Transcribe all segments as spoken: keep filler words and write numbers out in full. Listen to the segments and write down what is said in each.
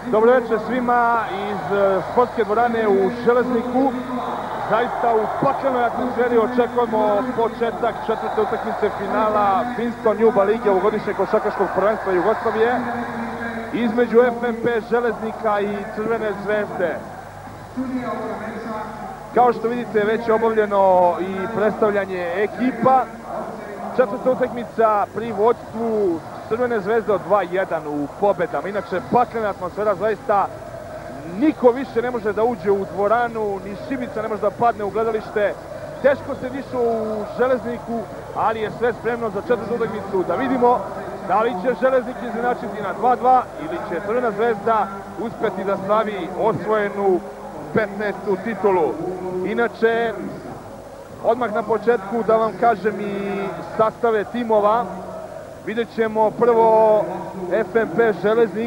Dobro večer svima iz sportske dvorane u Železniku. Zaista u paklenoj atmosferi očekujemo početak četvrte utakmice finala Finston Juba lige ovogodišnjeg košarkaškog prvenstva Jugoslavije između F M P Železnika i Crvene zvezde. Kao što vidite, već je obavljeno i predstavljanje ekipa. Četvrta utakmica pri vodstvu Crvene zvezde od dva jedan u pobedama. Inače, paklena atmosfera, zaista niko više ne može da uđe u dvoranu, ni šibica ne može da padne u gledalište. Teško se diše u Železniku, ali je sve spremno za četvrtu utakmicu. Da vidimo da li će Železnik izjednačiti na dva dva ili će Crvena zvezda uspeti da slavi osvojenu petnaestu titulu. Inače, odmah na početku da vam kažem i sastave timova. Vidjet ćemo prvo F M P Železnik.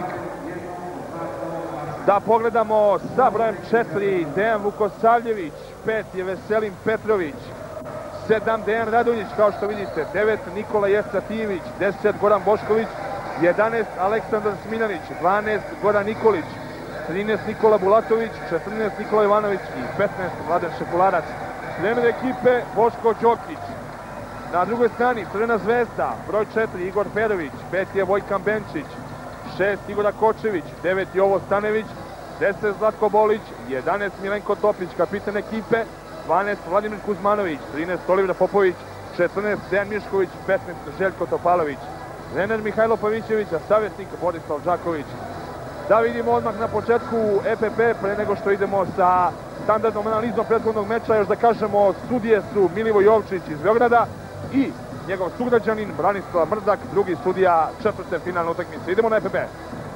Da pogledamo sa brojem četiri Dejan Vukosavljević, pet je Veselin Petrović, sedam Dejan Radonjić, kao što vidite, devet Nikola Jesatijević, deset Goran Bošković, jedanaest Aleksandar Smiljanić, dvanaest Goran Nikolić, trinaest Nikola Bulatović, četrnaest Nikola Ivanović i petnaest Mladen Šekularac. Trener ekipe Boško Đokić. Na drugoj strani Crvena zvezda, broj četiri Igor Perović, pet je Vojkan Benčić, šest Igora Kočević, devet Jovo Stanević, deset Zlatko Bolić, jedanaest Milenko Topić, kapitan ekipe, dvanaest Vladimir Kuzmanović, trinaest Oliver Popović, četrnaest Dejan Mišković, petnaest Željko Topalović, trener Mihajlo Pavićević, a savjetnik Borislav Đaković. Da vidimo odmah na početku E P P, pre nego što idemo sa standardnom analizom prethodnog meča, još da kažemo, sudije su Milivo Jovčić iz Beograda i njegov sugrađanin Branislav Mrdak, drugi sudija četvrte finalne utakmice. Idemo na E P P.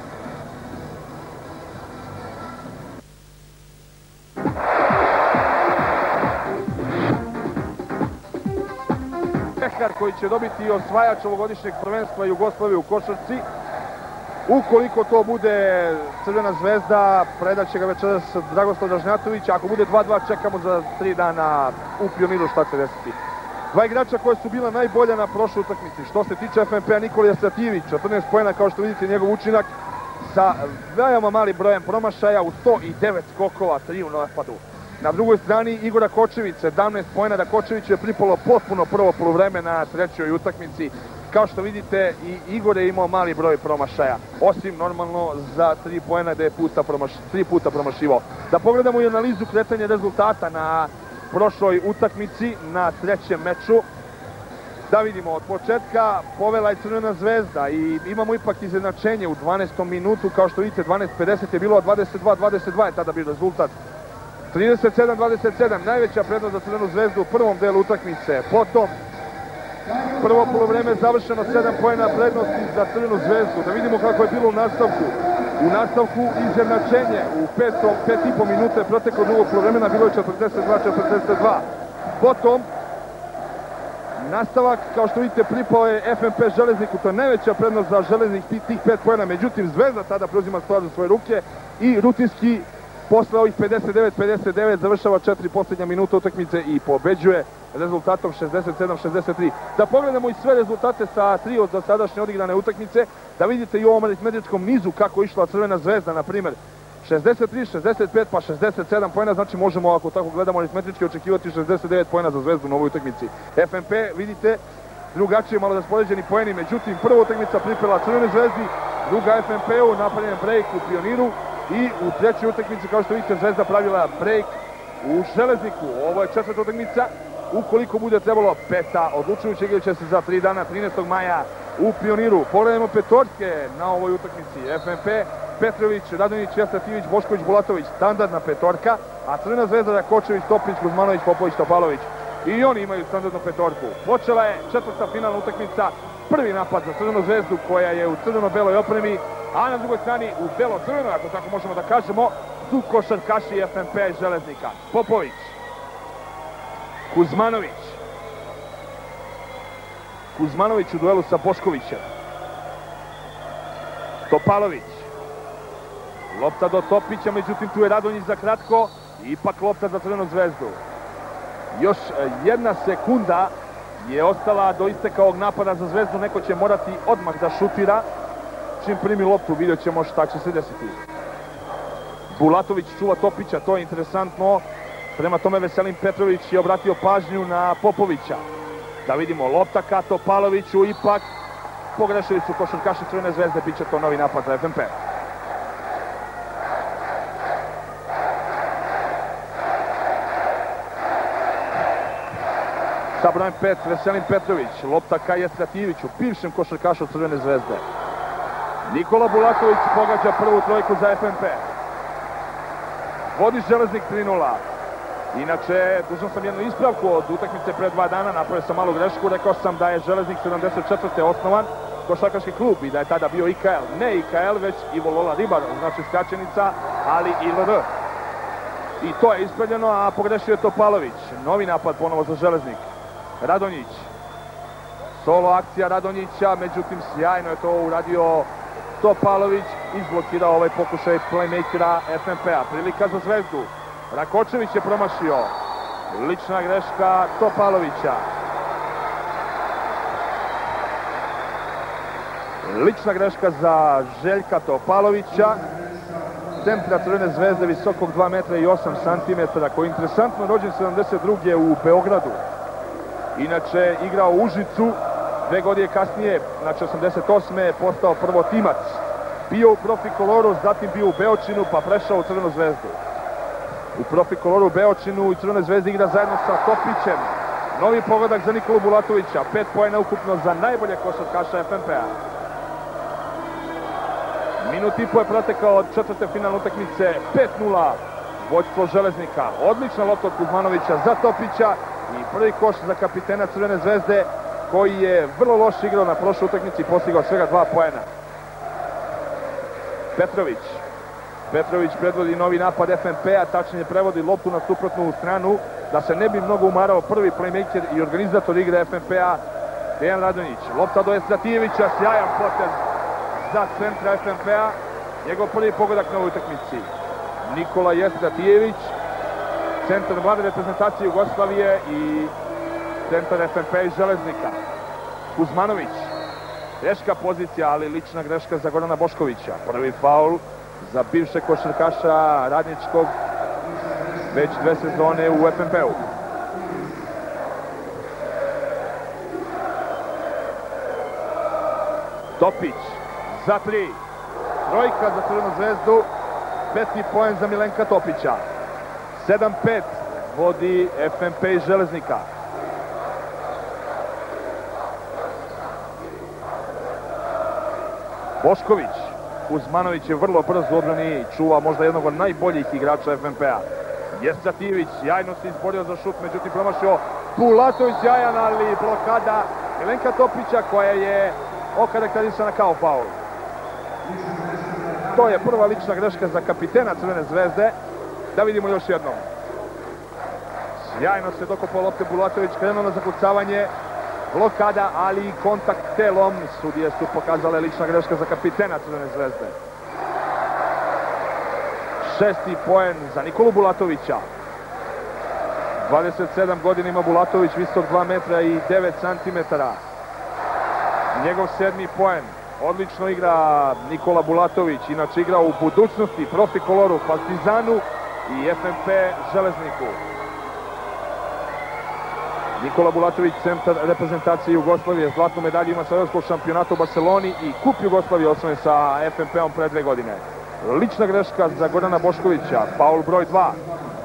Pehar koji će dobiti osvajač ovogodišnjeg prvenstva Jugoslavije u košarci. Ukoliko to bude Crvena zvezda, predat će ga večeras Dragoslav Dražnjatović. Ako bude dva dva, čekamo za tri dana u Pioniru šta će desiti. Dva igrača koja su bila najbolja na prošloj utakmici. Što se tiče F M P-a, Nikola Jesatijević, četrnaest poena, kao što vidite njegov učinak, sa veoma malim brojem promašaja u sto devet skokova, tri u napadu. Na drugoj strani Igora Kočević, sedamnaest poena, da Kočeviću je pripalo potpuno prvo poluvreme na trećoj utakmici. Kao što vidite, i Igor je imao mali broj promašaja, osim normalno za tri poena da je puta promaš, tri puta promašivao. Da pogledamo i analizu kretanja rezultata na prošloj utakmici, na trećem meču. Da vidimo, od početka povela je Crvena zvezda i imamo ipak izjednačenje u dvanaestom minutu. Kao što vidite, dvanaest pedeset je bilo, a dvadeset dva dvadeset dva je tada bio rezultat. trideset sedam dvadeset sedam, najveća prednost za Crvenu zvezdu u prvom delu utakmice. Potom, prvo polovreme završeno, sedam poena prednosti za Crvenu zvezdu. Da vidimo kako je bilo u nastavku. U nastavku izjednačenje u petom, pet i po minute proteklo drugog polovremena, bilo je četrdeset dva četrdeset dva. Potom, nastavak, kao što vidite, pripao je F M P Železniku, to je najveća prednost za Železnik, tih, tih pet poena. Međutim, Zvezda tada preuzima stvar za svoje ruke i rutinski posle ovih pedeset devet pedeset devet završava četiri posljednja minuta utakmice i pobeđuje rezultatom šezdeset sedam šezdeset tri. Da pogledamo i sve rezultate sa tri od dosadašnje odigrane utakmice, da vidite i u ovom aritmetičkom nizu kako je išla Crvena zvezda, na primjer šezdeset tri šezdeset pet pa šezdeset sedam poena, znači možemo, ako tako gledamo aritmetički, očekivati šezdeset devet poena za Zvezdu na ovoj utakmici. F M P, vidite, drugačije malo raspoređeni poeni, međutim prva utakmica pripela Crvenoj zvezdi, druga F M P-u, napravljen break u Pioniru i u trećoj utakmici, kao što vidite, Zvezda pravila break u Železniku. Ovo je četvrta utakmica. Ukoliko bude trebalo peta, odlučujuće igraće se za tri dana, trinaestog maja u Pioniru. Pogledajmo petorke na ovoj utakmici. F M P, Petrović, Radonjić, Jesatijević, Bošković, Bulatović, standardna petorka, a Crvena zvezda da Kočević, Topić, Kuzmanović, Popović, Topalović. I oni imaju standardnu petorku. Počela je četvrta finalna utakmica, prvi napad za Crvenu zvezdu koja je u crveno-beloj opremi, a na drugoj strani u belo-crvenoj, ako tako možemo da kažemo, su košarkaši F M P Železnika. Popović, Kuzmanović, Kuzmanović u duelu sa Boškovićem, Topalović, lopta do Topića, međutim tu je Radonjić za kratko, ipak lopta za Crvenu zvezdu. Još jedna sekunda je ostala do isteka ovog napada za Zvezdu, neko će morati odmah da šutira. Čim primi loptu vidjet ćemo šta će se desiti. Bulatović čuva Topića, to je interesantno. Prema tome Veselin Petrović je obratio pažnju na Popovića. Da vidimo, lopta ka Topaloviću, ipak pogrešili su košarkaši Crvene zvezde, bit će to novi napad za F N P. Sa brojem pet, Veselin Petrović, lopta ka Jestrativiću, bivšem košarkašu Crvene zvezde. Nikola Bulatović pogađa prvu trojku za F N P. Vodi Železnik tri nula. Inače, dužan sam jednu ispravku od utakmice pre dva dana, napravio sam malu grešku, rekao sam da je Železnik sedamdeset četvrte osnovan košarkaški klub i da je tada bio I K L. Ne I K L, već Ivo Lola Ribar, znači skraćenica, ali I L R. I to je ispravljeno, a pogrešio je Topalović. Novi napad ponovo za Železnik. Radonjić. Solo akcija Radonjića, međutim sjajno je to uradio Topalović, izblokirao ovaj pokušaj playmakera F N P-a. Prilika za Zvezdu. Rakočević je promašio. Lična greška Topalovića. Lična greška za Željka Topalovića. Centra Crvene zvezde visokog dva metra i osam centimetara, koji je interesantno rođen sedamdeset druge u Beogradu. Inače igrao u Užicu, dve godine kasnije, znači osamdeset osme je postao prvo timac. Bio u Profikoloru, zatim bio u Beočinu, pa prešao u Crvenu zvezdu. U Profikoloru, Beočinu i Crvenoj zvezdi igra zajedno sa Topićem. Novi pogodak za Nikolu Bulatovića, pet poena ukupno za najbolje košarkaša F N P-a. Minut i po je protekao od četvrte finalne utakmice, pet nula, vođstvo Železnika. Odlična lopta od Kuzmanovića za Topića i prvi koš za kapitena Crvene zvezde, koji je vrlo loš igrao na prošloj utakmici i postigao svega dva poena. Petrović. Petrović predvodi novi napad F N P-a, tačnije prevodi loptu na suprotnu stranu, da se ne bi mnogo umarao prvi playmaker i organizator igre F N P-a, Dejan Radonjić. Lopta do Jestratijevića, sjajan potez za centra F N P-a, njegov prvi pogodak na ovoj utakmici. Nikola Jestratijević, centar mlade reprezentacije Jugoslavije i centar F N P-a iz Železnika. Kuzmanović, greška pozicija, ali lična greška za Gorana Boškovića. Prvi faul za bivše košarkaša Radničkog, već dve sezone u F N P-u. Topić za tri. Trojka za Crvenu zvezdu, peti poen za Milenka Topića. sedam pet vodi F N P iz Železnika. Bošković. Kuzmanović je vrlo brz u odbrani i čuva možda jednog od najboljih igrača F N P-a. Jestratijević sjajno se izborio za šut, međutim promašio. Bulatović sjajan, ali blokada Milenka Topića koja je okarakterisana kao faul. To je prva lična greška za kapitena Crvene zvezde. Da vidimo još jednom. Sjajno se dokopao lopte Bulatović, krenuo na zakucavanje. Blokada, ali i kontakt telom. Sudije su pokazale lična greška za kapitena Crvene zvezde. Šesti poen za Nikolu Bulatovića. dvadeset sedam godina ima Bulatović, visok dva metra i devet centimetara. Njegov sedmi poen. Odlično igra Nikola Bulatović, inače igra u budućnosti Profikoloru, Partizanu i F N P Železniku. Nikola Bulatović, centar reprezentacije Jugoslavije, zlatnu medalju ima sa evropskog šampionata u Barceloni i kup Jugoslavije osvojen sa F N P-om pre dve godine. Lična greška za Gorana Boškovića, faul broj dva.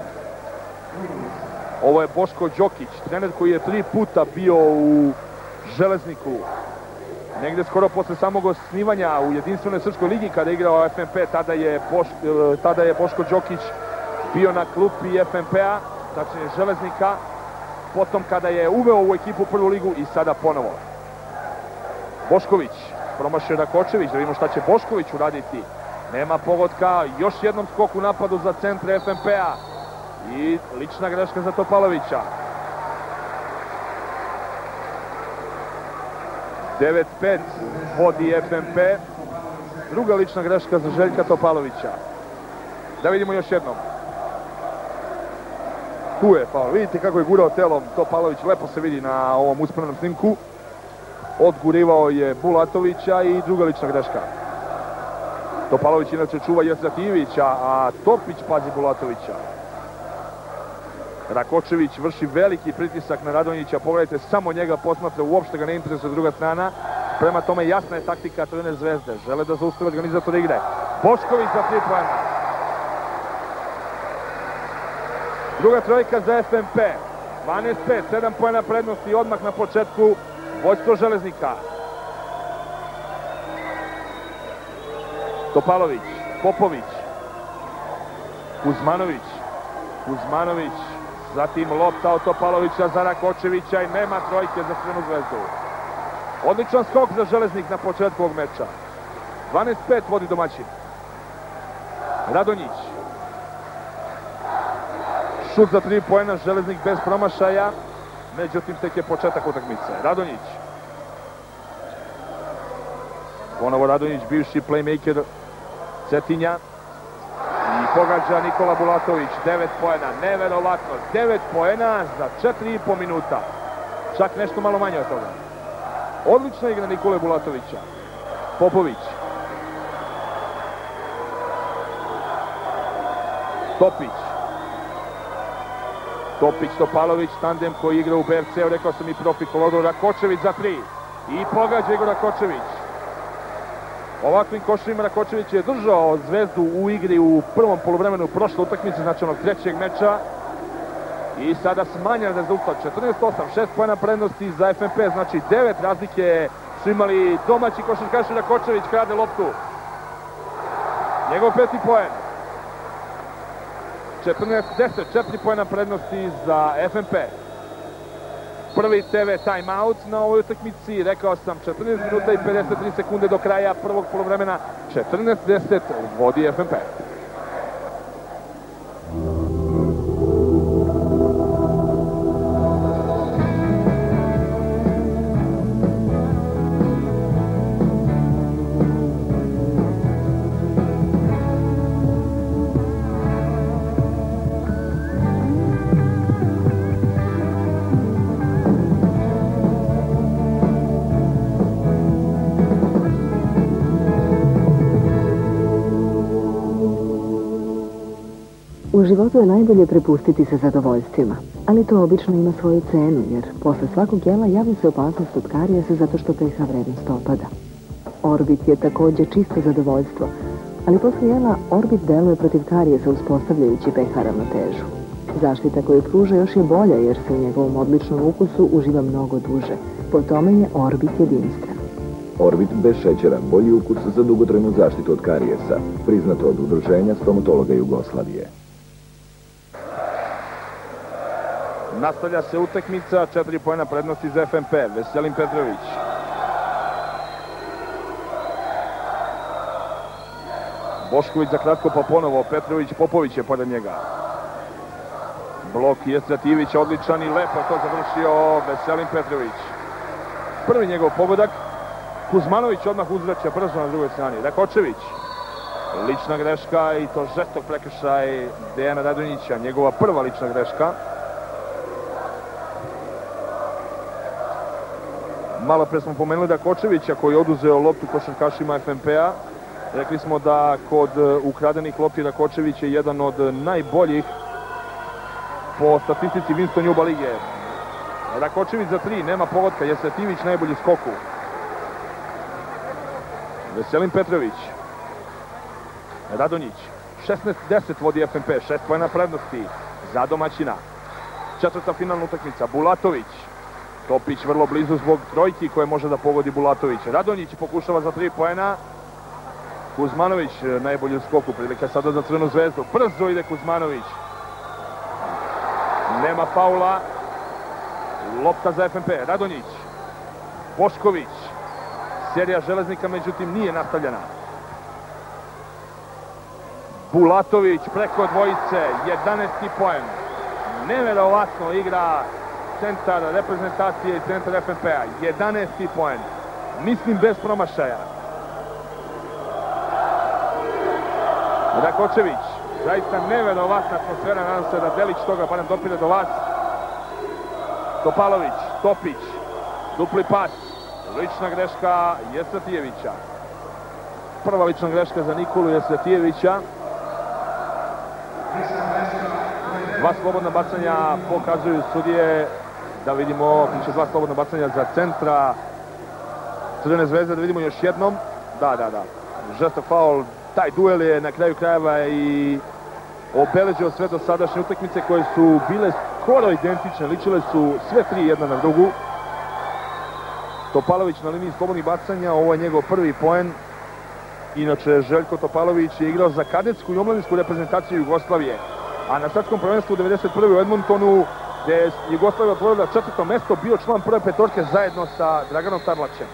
Ovo je Boško Đokić, trener koji je tri puta bio u Železniku. Negde skoro posle samog osnivanja u jedinstvenoj srpskoj ligi kada je igrao F N P, tada je, Boš, tada je Boško Đokić bio na klupi F N P-a, tačnije Železnika, potom kada je uveo u ekipu prvu ligu i sada ponovo. Bošković, promašio Rakočević, da vidimo šta će Bošković uraditi. Nema pogotka, još jednom skok u napadu za centre F N P-a i lična greška za Topalovića. devet pet vodi F N P, druga lična greška za Željka Topalovića. Da vidimo još jednom. Tu je faul, vidite kako je gurao telom Topalović, lepo se vidi na ovom uspravnom snimku. Odgurivao je Bulatovića i druga lična greška. Topalović inače čuva Jestratijevića, a Topić pazi Bulatovića. Rakočević vrši veliki pritisak na Radonjića, pogledajte, samo njega posmatra, uopšte ga ne interesuje druga strana. Prema tome jasna je taktika trener Zvezde, žele da zaustave organizator igre. Bošković za tri poena. Druga trojka za F M P. dvanaest pet, sedam poena prednosti odmah na početku vođstvo Železnika. Topalović, Popović, Kuzmanović, Kuzmanović, zatim lopta od Topalovića za Rakočevića i nema trojke za Crvenu Zvezdu. Odličan skok za Železnik na početku ovog meča. dvanaest pet vodi domaćin. Radonjić. Šut za tri poena, Železnik bez promašaja, međutim tek je početak utakmice. Radonjić. Ponovo Radonjić, bivši playmaker Cetinja. I pogađa Nikola Bulatović, devet poena, neverovatno, devet poena za četiri i po minuta. Čak nešto malo manje od toga. Odlična igra Nikole Bulatovića. Popović. Topić. Topić, Topalović, tandem koji igra u B F C-u, rekao sam i profi Kolodor. Rakočević za tri. I pogađa Igor Rakočević. Ovakvim koševima Rakočević je držao Zvezdu u igri u prvom poluvremenu prošle utakmice, znači onog trećeg meča. I sada smanjen rezultat, četrnaest osam, šest poena prednosti za F M P, znači devet razlike su imali domaći košarkaši. Rakočević krade loptu. Njegov peti poen. četrnaest deset, četiri poena prednosti za F M P. Prvi T V timeout na ovoj utakmici, rekao sam četrnaest minuta i pedeset tri sekunde do kraja prvog poluvremena, četrnaest deset vodi F M P. U životu je najbolje prepustiti se zadovoljstvima, ali to obično ima svoju cenu, jer posle svakog jela javi se opasnost od karijesa zato što pH vrednost opada. Orbit je također čisto zadovoljstvo, ali posle jela Orbit deluje protiv karijesa uspostavljajući pH ravnotežu. Zaštita koju pruža još je bolja jer se u njegovom odličnom ukusu uživa mnogo duže, po tome je Orbit jedinstven. Orbit bez šećera, bolji ukus za dugotrajnu zaštitu od karijesa, priznato od Udruženja stomatologa Jugoslavije. Nastavlja se utakmica, četiri poena prednosti za F M P. Veselin Petrović. Bošković za kratko, pa ponovo Petrović, Popović je pored njega. Blok Jestratijevića odličan i lepo to završio Veselin Petrović. Prvi njegov pogodak. Kuzmanović odmah uzvraća brzo na drugoj strani. Rakočević. Lična greška i to žestok prekršaj Dejana Radonjića. Njegova prva lična greška. Malo pre smo pomenuli Rakočevića koji je oduzeo loptu košarkašima F M P-a. Rekli smo da kod ukradenih lopti Rakočević je jedan od najboljih po statistici Winston Juba lige. Rakočević za tri, nema pogotka, Jestratijević najbolji skoku. Veselin Petrović. Radonjić. šesnaest deset vodi F M P, šest poena prednosti za domaćina. Četvrta finalna utakmica, Bulatović. Topić vrlo blizu zbog trojki koje može da pogodi Bulatović. Radonjić pokušava za tri poena. Kuzmanović najbolji u skoku, prilika sada za Crvenu Zvezdu. Brzo ide Kuzmanović. Nema faula. Lopta za F M P. Radonjić. Bošković. Serija Železnika, međutim, nije nastavljena. Bulatović preko dvojice. jedanaesti poen. Neverovatno igra centar reprezentacije i centar F M P-a. jedanaesti poen. Mislim bez promašaja. Rakočević. Zaista neverovatna atmosfera. Nadam se da delić toga barem dopire do vas. Topalović. Topić. Dupli pas. Lična greška Jestratijevića. prva lična greška za Nikolu Jesretijevića. Dva slobodna bacanja pokazuju sudije. Da vidimo, biće dva slobodna bacanja za centra Crvene zvezde, da vidimo još jednom. Da, da, da. Žestok faul, taj duel je na kraju krajeva i obeležio sve do sadašnje utakmice koje su bile skoro identične, ličile su sve tri jedna na drugu. Topalović na liniji slobodnih bacanja, ovo je njegov prvi poen. Inače, Željko Topalović je igrao za kadetsku i omladinsku reprezentaciju Jugoslavije, a na svetskom prvenstvu devedeset prve u Edmontonu, gde je Jugoslavija otvorila četvrto mesto, bio član prve petorke zajedno sa Draganom Tarlačem.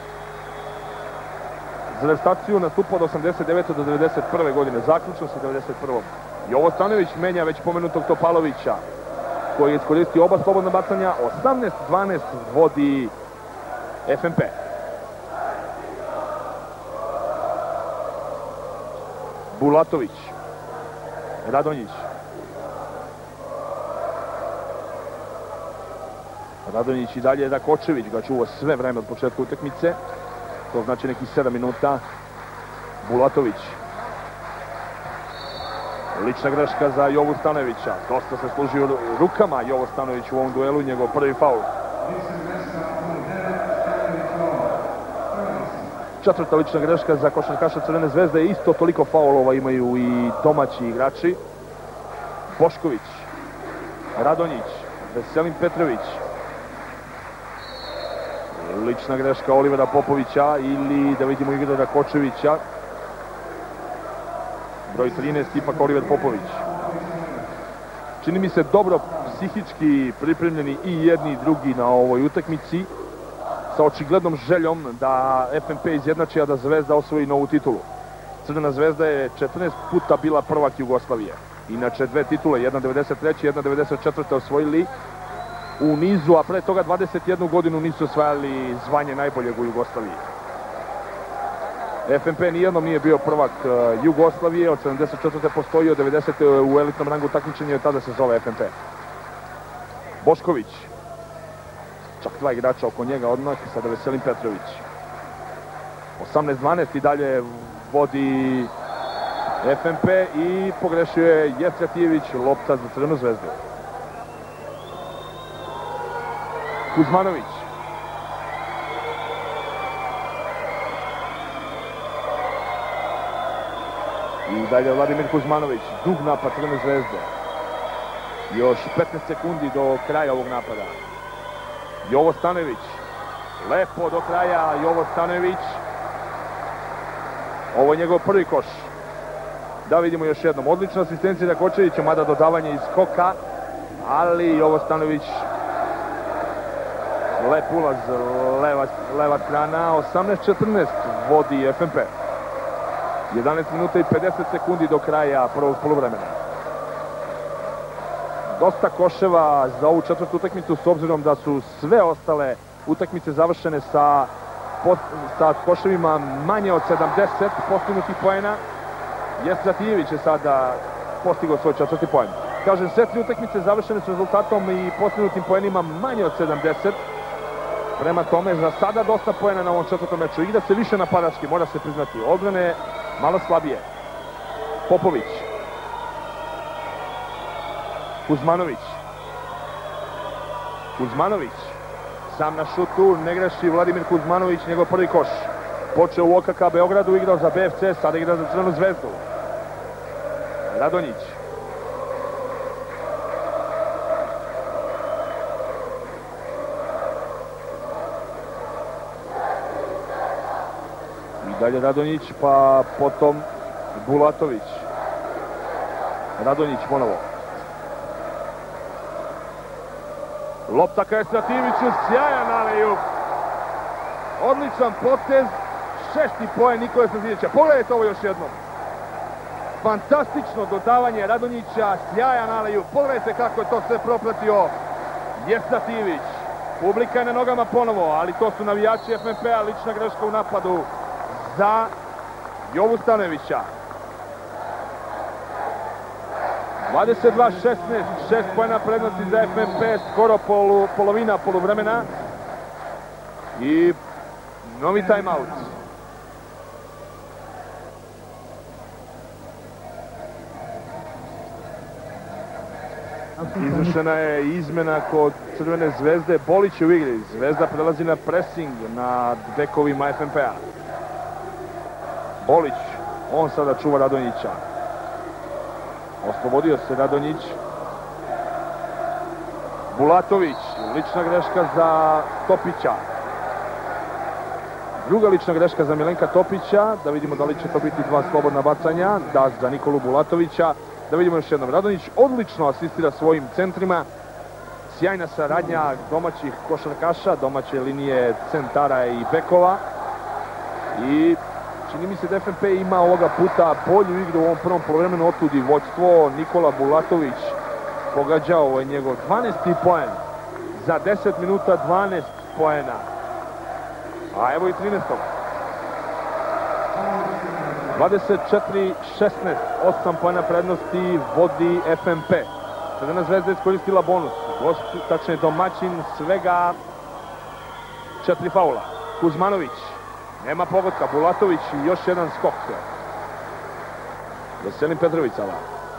Za reprezentaciju nastupao od osamdeset devete do devedeset prve godine, zaključno sa devedeset prvom. Jovo Stanojević menja već pomenutog Topalovića, koji je iskoristio oba slobodna bacanja. osamnaest dvanaest vodi F M P. Bulatović, Radonjić. Radonjić i dalje Rakočević ga čuva sve vreme od početka utakmice. To znači nekih sedam minuta. Bulatović. Lična greška za Jovu Stanojevića. Dosta se služio rukama Jovo Stanojević u ovom duelu, njegov prvi faul. Četvrta lična greška za košarkaša Crvene zvezde. Isto toliko faulova imaju i domaći igrači. Bošković, Radonjić, Veselin Petrović. Lična greška Olivera Popovića ili da vidimo igru Rakočevića. Broj trinaest ipak Oliver Popović. Čini mi se dobro psihički pripremljeni i jedni i drugi na ovoj utakmici, sa očiglednom željom da F M P izjednači, a da Zvezda osvoji novu titulu. Crvena zvezda je četrnaest puta bila prvak Jugoslavije. Inače dve titule, jedna devedeset treće, jedna devedeset četvrte osvojili u nizu, a pre toga dvadeset jednu godinu nisu osvajali zvanje najboljeg u Jugoslaviji. F M P nijednom nije bio prvak Jugoslavije, od sedamdeset četvrte postoji, od devedesete u elitnom rangu takmičenja, tada se zove F M P. Bošković. Čak dva igrača oko njega odmah, sada Veselin Petrović. osamnaest dvanaest i dalje vodi F M P i pogrešio je Jesretijević, lopta za Crvenu zvezdu. Kuzmanović. I dalje Vladimir Kuzmanović, dug napad Crvene zvezde. Još petnaest sekundi do kraja ovog napada. Jovo Stanojević, lepo do kraja Jovo Stanojević. Ovo je njegov prvi koš. Da vidimo još jednom, odlična asistencija Rakočevića, mada dodavanje iz skoka, ali Jovo Stanojević, lep ulaz, leva, leva strana, osamnaest četrnaest vodi F M P. jedanaest minuta i pedeset sekundi do kraja prvog poluvremena. Dosta koševa za ovu četvrtu utakmicu, s obzirom da su sve ostale utakmice završene sa, sa koševima manje od sedamdeset postignutih poena. Jesretijević je sada postigao svoj četvrti poen. Kažem, sve tri utakmice završene s rezultatom i postignutim poenima manje od sedamdeset. Prema tome, za sada dosta poena na ovom četvrtom meču. Igra se više napadački, mora se priznati. Odbrane malo slabije. Popović. Kuzmanović. Kuzmanović. Sam na šutu, ne greši Vladimir Kuzmanović, njegov prvi koš. Počeo u O K K Beogradu, igrao za B F C, sada igra za Crvenu zvezdu. Radonjić. I dalje Radonjić, pa potom Bulatović. Radonjić ponovo. Lopta ka Jesretijeviću, sjajan alejub. Odličan potez, šesti poen Nikole Jesretijevića. Pogledajte ovo još jednom. Fantastično dodavanje Radonjića, sjajan alejub. Pogledajte kako je to sve propratio Jesretijević. Publika je na nogama ponovo, ali to su navijači F M P-a, lična greška u napadu za Jovu Stanojevića. dvadeset dva šesnaest, šest poena prednosti za F M P, skoro polu, polovina poluvremena. I novi timeout. Izvršena je izmena kod Crvene zvezde. Bolić je u igri. Zvezda prelazi na pressing na bekovima F N P-a. Bolić, on sada čuva Radonjića. Oslobodio se Radonjić. Bulatović, lična greška za Topića. Druga lična greška za Milenka Topića. Da vidimo da li će to biti dva slobodna bacanja. Da, za Nikolu Bulatovića. Da vidimo još jednom. Radonjić odlično asistira svojim centrima. Sjajna saradnja domaćih košarkaša, domaće linije centara i bekova. I čini mi se da F N P ima ovoga puta bolju igru u ovom prvom poluvremenu, otud i vođstvo. Nikola Bulatović pogađao, ovo je njegov dvanaesti poen. Za deset minuta dvanaest poena. A evo i trinaestog. dvadeset četiri šesnaest, osam poena prednosti vodi F N P. Crvena zvezda iskoristila bonus. Gost, tačnije domaćin, svega četiri faula. Kuzmanović, nema pogotka. Bulatović i još jedan skok. Veselin Petrović sada.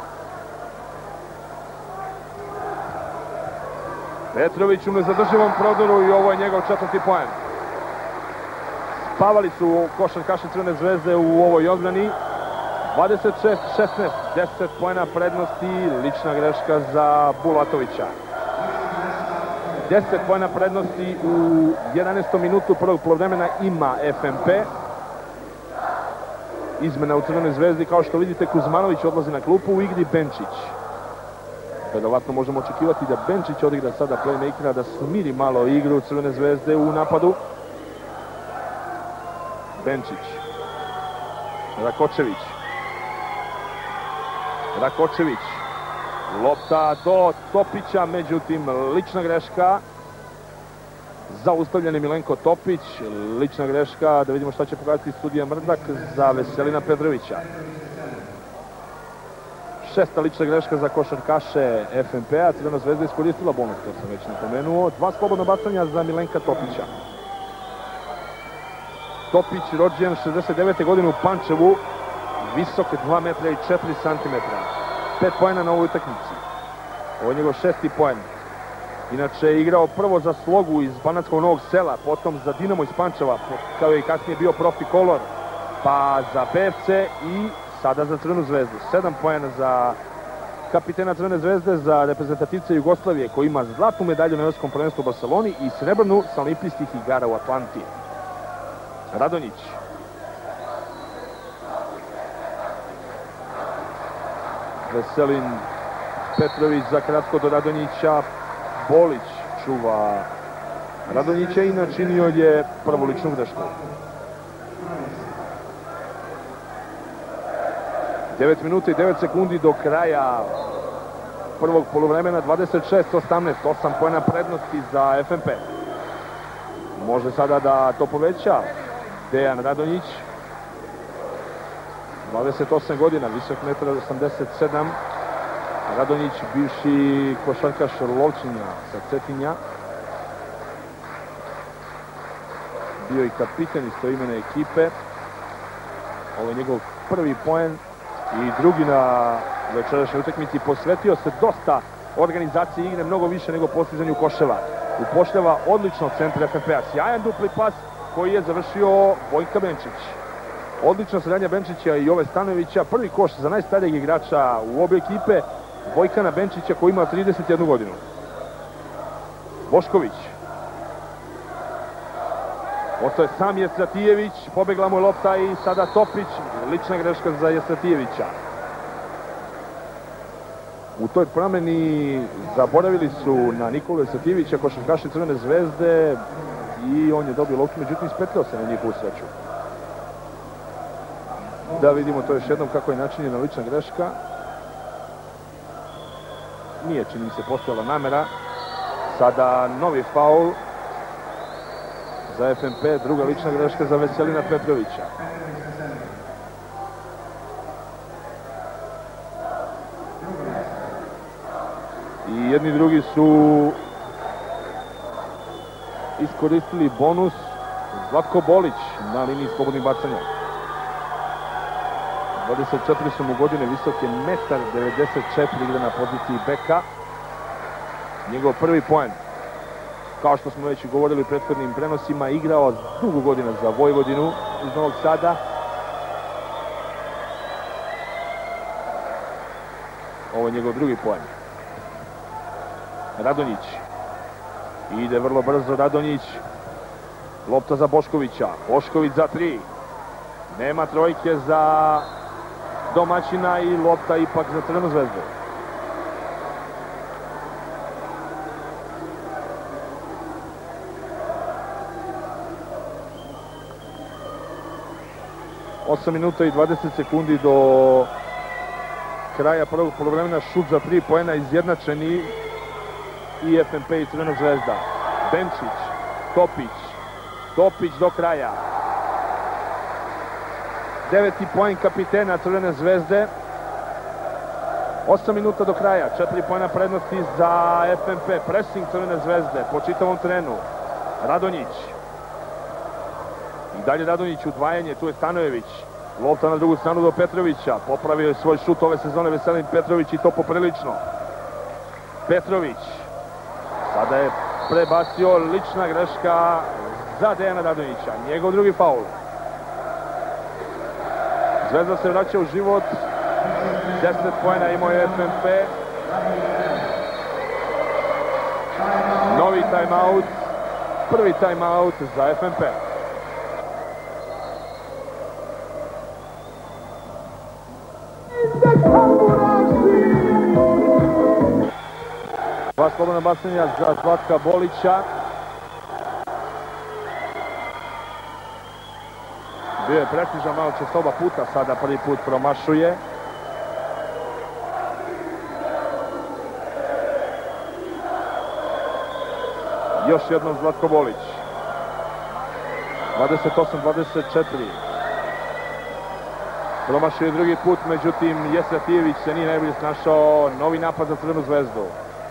Petrović u nezadrživom prodoru i ovo je njegov četvrti poen. Spavali su košarkaši Crvene zvezde u ovoj odbrani. dvadeset šest šesnaest, deset poena prednosti, lična greška za Bulatovića. deset poena prednosti u jedanaestom minutu prvog poluvremena ima F N P. Izmena u Crvenoj zvezdi, kao što vidite, Kuzmanović odlazi na klupu, u igri Benčić. Verovatno možemo očekivati da Benčić odigra sada playmakera, da smiri malo igru Crvene zvezde u napadu. Benčić. Rakočević. Rakočević. Lopta do Topića, međutim lična greška. Zaustavljen je Milenko Topić. Lična greška, da vidimo šta će pokazati sudija Mrdak, za Veselina Petrovića. Šesta lična greška za košarkaše F N P-a. Crvena zvezda iskoristila bonus, to sam već napomenuo. Dva slobodna bacanja za Milenka Topića. Topić, rođen šezdeset devete godine u Pančevu, visok dva metra i četiri centimetra. Pet poena na ovoj utakmici. Ovo je njegov šesti poen. Inače je igrao prvo za Slogu iz Banatskog Novog Sela, potom za Dinamo iz Pančeva, kao je i kasnije bio profi kolor, pa za P F C i sada za Crvenu zvezdu. Sedam poena za kapitena Crvene zvezde, za reprezentativce Jugoslavije, koji ima zlatnu medalju na Evropskom prvenstvu u Barceloni i srebrnu sa olimpijskih igara u Atlanti. Radonjić. Veselin Petrović za kratko do Radonjića. Bolić čuva Radonjića i načinio je prvu ličnu grešku. devet minuta i devet sekundi do kraja prvog poluvremena. Dvadeset šest osamnaest, osam poena prednosti za F N P. Može sada da to poveća Dejan Radonjić. dvadeset osam godina, visok jedan osamdeset sedam. Radonjić, bivši košarkaš Lovćinja sa Cetinja. Bio i kapiten istoimene ekipe. Ovo je njegov prvi poen i drugi na večerašnjoj utakmici. Posvetio se dosta organizaciji igre, mnogo više nego postizanju koševa. Upošljava odlično centar F N P-a. Sjajan dupli pas koji je završio Vojka Benčić. Odlična saradnja Benčića i Jove Stanojevića. Prvi koš za najstarijeg igrača u obje ekipe, Vojkana Benčića, koji ima trideset jednu godinu. Bošković. Oto je sam Jestratijević, pobegla mu je lopta i sada Topić. Lična greška za Jestratijevića. U toj promeni zaboravili su na Nikolu Jestratijevića košarkaši Crvene zvezde i on je dobio loptu, međutim ispetljao se na njihovu sreću. Da vidimo to još jednom kako je načinjena lična greška. Nije, čini mi se, postojala namera. Sada novi faul za F N P, druga lična greška za Veselina Petrovića. I jedni i drugi su iskoristili bonus. Zlatko Bolić na liniji slobodnih bacanja. dvadeset četiri su mu godine, visok je jedan devedeset četiri, igra na poziciji beka. njegov prvi poen. Kao što smo već govorili u prethodnim prenosima, igrao dugo godina za Vojvodinu iz Novog Sada. Ovo je njegov drugi poen. Radonjić. Ide vrlo brzo Radonjić. Lopta za Boškovića. Bošković za tri. Nema trojke za domaćina i lopta ipak za Crvenu zvezdu. osam minuta i dvadeset sekundi do kraja prvog poluvremena. Šut za tri poena izjednačeni i F N P i Crvena zvezda. Benčić, Topić, Topić do kraja. Deveti poen kapitena Crvene zvezde. osam minuta do kraja, četiri poena prednosti za F N P. Pressing Crvene zvezde po čitavom terenu. Radonjić. I dalje Radonjić, udvajanje, tu je Stanojević. Lopta na drugu stranu do Petrovića. Popravio je svoj šut ove sezone Veselin Petrović i to poprilično. Petrović. Sada je prebacio, lična greška za Dejana Radonjića. Njegov drugi faul. Zvezda se vraća u život. deset poena imao je F N P. Novi timeout. Prvi timeout za F N P. Dva slobodna bacanja za Zlatka Bolića. Bio je prestižan, malo će oba puta, sada prvi put promašuje. Još jednom Zlatko Bolić. dvadeset osam dvadeset četiri. Promašio je drugi put, međutim Jesatijević se nije najbolje snašao. Novi napad za Crvenu zvezdu.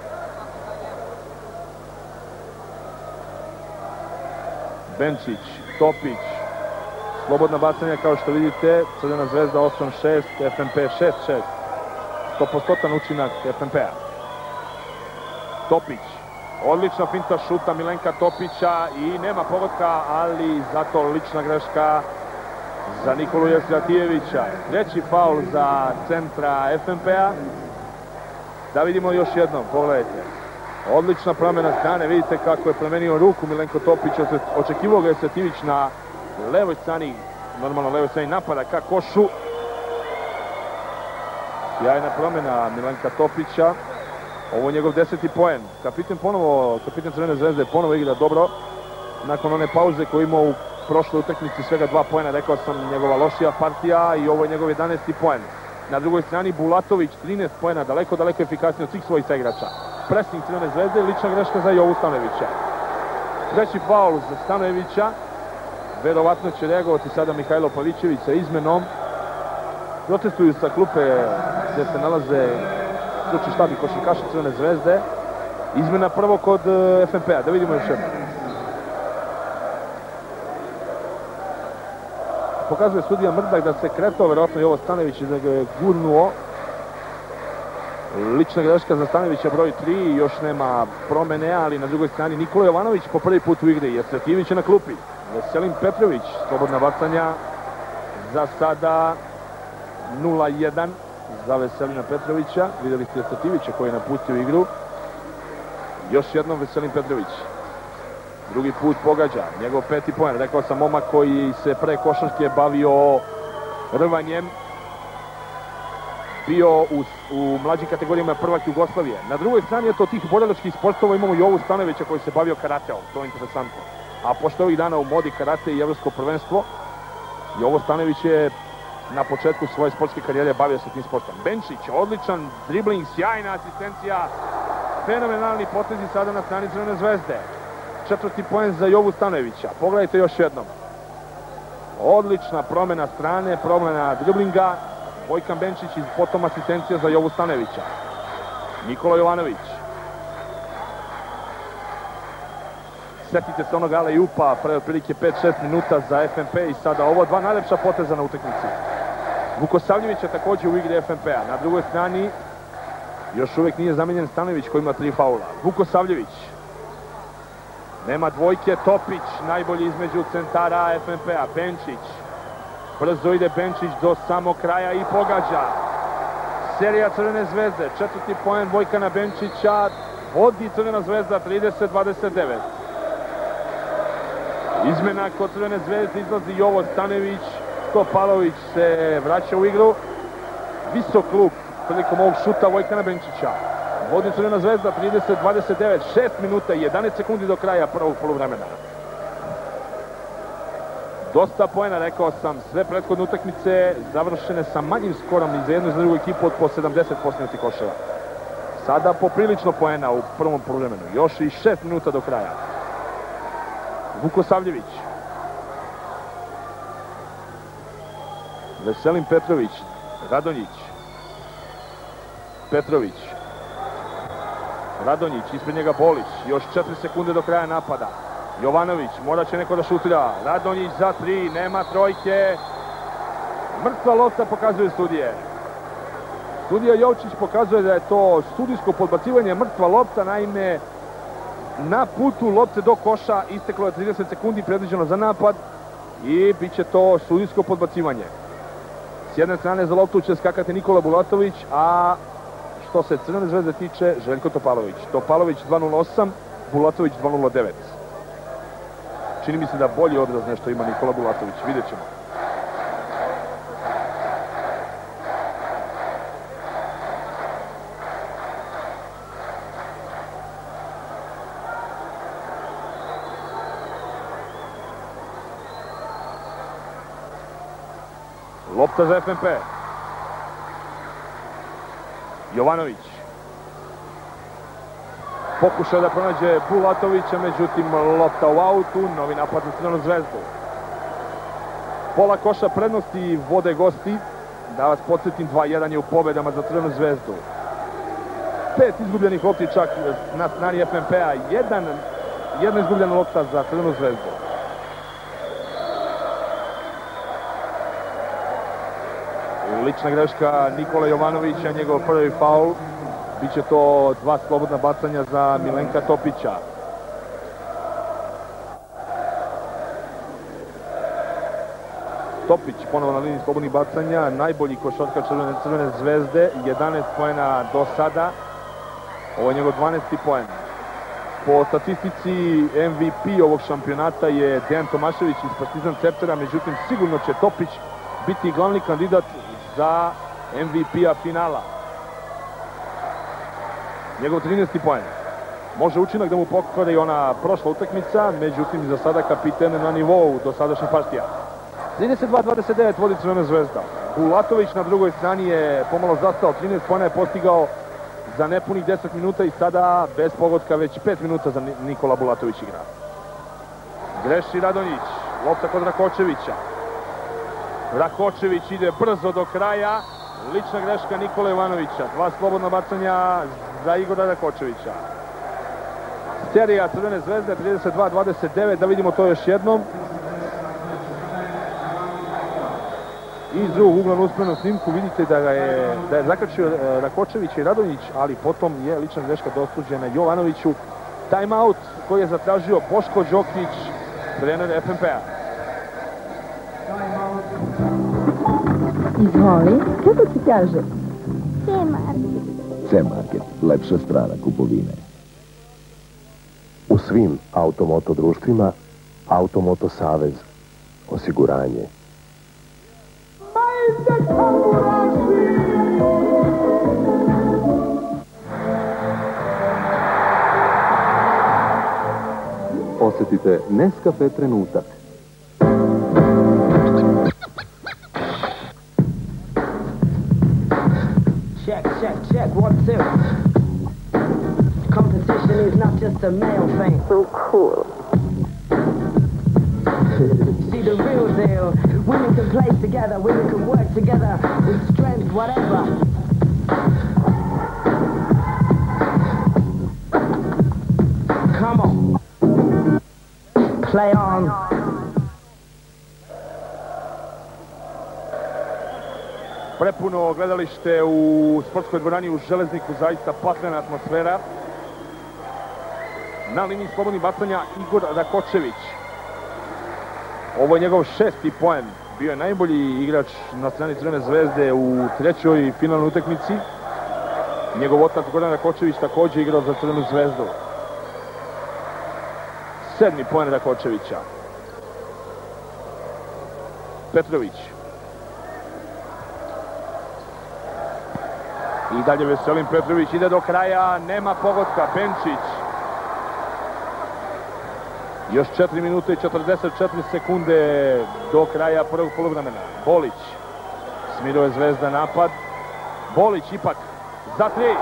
Benčić, Topić. Slobodna bacanja kao što vidite. Crvena zvezda osam šest, F N P šest šest. sto posto učinak F N P-a. Topić. Odlična finta šuta Milenka Topića i nema pogotka, ali zato lična greška za Nikolu Jesatijevića. Treći faul za centra F N P-a. Da vidimo još jednom, pogledajte. Odlična promjena strane, vidite kako je promenio ruku Milenko Topić. Očekivao ga Jesatijević na levoj strani, normalno levoj strani napada ka košu. Sjajna promjena Milenka Topića. Ovo je njegov deseti poen. Kapiten ponovo, kapiten Crvene zvezde ponovo igra dobro. Nakon one pauze koju imao u prošloj utakmici svega dva poena, rekao sam njegova lošija partija i ovo je njegov jedanaesti poen. Na drugoj strani Bulatović, trinaest poena, daleko, daleko efikasniji od svih svojih saigrača. Pressing Crvene zvezde, lična greška za Jovu Stanojevića. Treći faul za Stanojevića. Verovatno će reagovati sada Mihajlo Pavićević sa izmenom. Protestuju sa klupe gdje se nalaze stručni štab i košarkaši Crvene zvezde. Izmena prvo kod F N P-a. Da vidimo još jedno. Pokazuje sudija Mrdak da se kretao, verovatno i ovo Stanojević da ga je gurnuo. Lična greška za Stanojevića broj tri, još nema promene, ali na drugoj strani Nikola Jovanović po prvi put u igri. Jesatijević je na klupi. Veselin Petrović, slobodna bacanja. Za sada nula jedan za Veselina Petrovića. Vidjeli ste Jesatijevića koji je napustio igru. Još jednom Veselin Petrović. Drugi put pogađa, njegov peti poen. Rekao sam, momak koji se pre košarke bavio rvanjem. Bio u, u mlađim kategorijama prvak Jugoslavije. Na drugoj strani je to tih borilačkih sportova imamo Jovu Stanojevića koji se bavio karateom. To je interesantno. A pošto ovih dana u modi karate i evropsko prvenstvo, Jovo Stanojević je na početku svoje sportske karijere bavio se tim sportom. Benčić, odličan dribling, sjajna asistencija, fenomenalni potezi sada na strani Crvene zvezde. Četvrti poen za Jovu Stanojevića. Pogledajte još jednom. Odlična promjena strane, promjena driblinga. Vojkan Benčić i potom asistencija za Jovu Stanojevića. Nikola Jovanović. Sjetite se onog alley-oopa pre otprilike pet šest minuta za F N P i sada ovo dva najlepša poteza na utakmici. Vukosavljević je također u igri F N P-a. Na drugoj strani Još uvijek nije zamenjen Stanojević koji ima tri faula. Vukosavljević. Nema dvojke, Topić, najbolji između centara F N P-a. Benčić. Brzo ide Benčić do samog kraja i pogađa. Serija Crvene zvezde, četvrti poen Vojkana Benčića, vodi Crvena zvezda trideset dvadeset devet. Izmena kod Crvene zvezde, izlazi Jovo Stanojević, Topalović se vraća u igru. Visok luk prilikom ovog šuta Vojkana Benčića. Vodi Crvena zvezda trideset dvadeset devet, šest minuta i jedanaest sekundi do kraja prvog poluvremena. Dosta poena, rekao sam, sve prethodne utakmice završene sa manjim skorom i za jednu i za drugu ekipu od po sedamdeset postignutih koševa. Sada poprilično poena u prvom poluvremenu. Još i šest minuta do kraja. Vukosavljević. Veselin Petrović. Radonjić. Petrović. Radonjić, ispred njega Bolić. Još četiri sekunde do kraja napada. Jovanović, morat će neko da šutira. Radonjić za tri, nema trojke. Mrtva lopta, pokazuje studije. Studija Jovčić pokazuje da je to studijsko podbacivanje, mrtva lopta, naime na putu lopte do koša, isteklo je trideset sekundi predviđeno za napad i bit će to studijsko podbacivanje. S jedne strane za loptu će skakati Nikola Bulatović, a što se Crvene zvezde tiče, Željko Topalović. Topalović dva nula osam, Bulatović dva nula devet. Čini mi se da bolji odraz nešto ima Nikola Bulatović, vidjet ćemo. Lopta za F N P. Jovanović. Pokušao da pronađe Bulatovića, međutim lopta u autu, novi napad za Crvenu zvezdu. Pola koša prednosti vode gosti, da vas podsjetim, dva jedan je u pobedama za Crvenu zvezdu. Pet izgubljenih lopti čak na strani F N P-a, jedan, jedna izgubljena lopta za Crvenu zvezdu. Lična greška Nikola Jovanovića, njegov prvi faul. Biće to dva slobodna bacanja za Milenka Topića. Topić ponovo na liniji slobodnih bacanja, najbolji košarkaš Crvene, Crvene zvezde, jedanaest poena do sada. Ovo je njegov dvanaesti poen. Po statistici M V P ovog šampionata je Dejan Tomašević iz Partizan Ceptera, međutim sigurno će Topić biti glavni kandidat za M V P-a finala. Njegov trinaesti poen. Može učinak da mu pokvara i ona prošla utakmica, međutim za sada kapiten na nivou dosadašnjih partija. trideset dva dvadeset devet vodi Crvena zvezda. Bulatović na drugoj strani je pomalo zastao, trinaest poena je postigao za nepunih deset minuta i sada bez pogotka već pet minuta za Nikola Bulatović igra. Greši Radonjić, lopta kod Rakočevića. Rakočević ide brzo do kraja, lična greška Nikola Jovanovića, dva slobodna bacanja za Igora Rakočevića. Serija Crvene zvezde trideset dva dvadeset devet, da vidimo to još jednom. Iz drugog ugla na usporednom snimku vidite da je, da je zakačio Rakočević i Radonjić, ali potom je lična greška dosuđena Jovanoviću. Timeout koji je zatražio Boško Đokić, trener F N P-a. Izvoli, kako ti kaže? C-Market. C-Market, lepša strana kupovine. U svim automoto društvima Automoto Savez, osiguranje. Osjetite Nescafe trenutak. Check, check, check, one, two. Competition is not just a male thing. So cool. See the real deal. Women can play together, women can work together with strength, whatever. Come on. Play on. Prepuno gledalište u sportskoj dvorani u Železniku, zaista paklena atmosfera. Na liniji slobodnih bacanja Igor Rakočević. Ovo je njegov šesti poen. Bio je najbolji igrač na strani Crvene zvezde u trećoj finalnoj utakmici. Njegov otac Goran Rakočević također igrao za Crvenu zvezdu. Sedmi poen Rakočevića. Petrović. I dalje Veselin Petrović ide do kraja, nema pogotka, Benčić. Još četiri minute i četrdeset četiri sekunde do kraja prvog poluvremena. Bolić. Smiruje Zvezda napad. Bolić ipak za tri.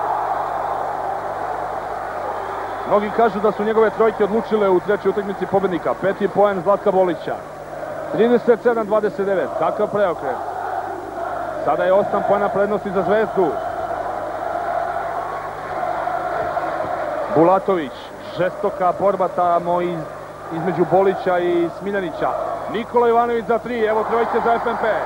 Mnogi kažu da su njegove trojke odlučile u trećoj utakmici pobednika. Peti poen Zlatka Bolića. trideset sedam dvadeset devet. Kakav preokret. Sada je osam poena prednosti za Zvezdu. Bulatović. Žestoka borba tamo iz, između Bolića i Smiljanića. Nikola Jovanović za tri. Evo trojke za F N P.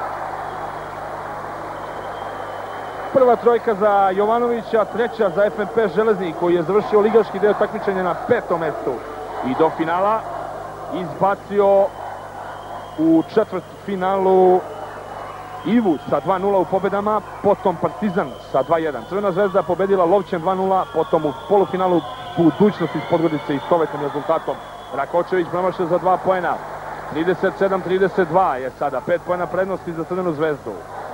Prva trojka za Jovanovića, treća za F N P Železnik koji je završio ligaški deo takmičenja na petom mestu. I do finala izbacio u četvrtfinalu Ivu sa dva nula u pobedama, potom Partizan sa dva jedan. Crvena zvezda pobedila Lovćen dva nula, potom u polufinalu Budućnost iz Podgorice istovetnim rezultatom. Rakočević promašio za dva poena. trideset sedam trideset dva je sada pet poena prednosti za Crvenu zvezdu.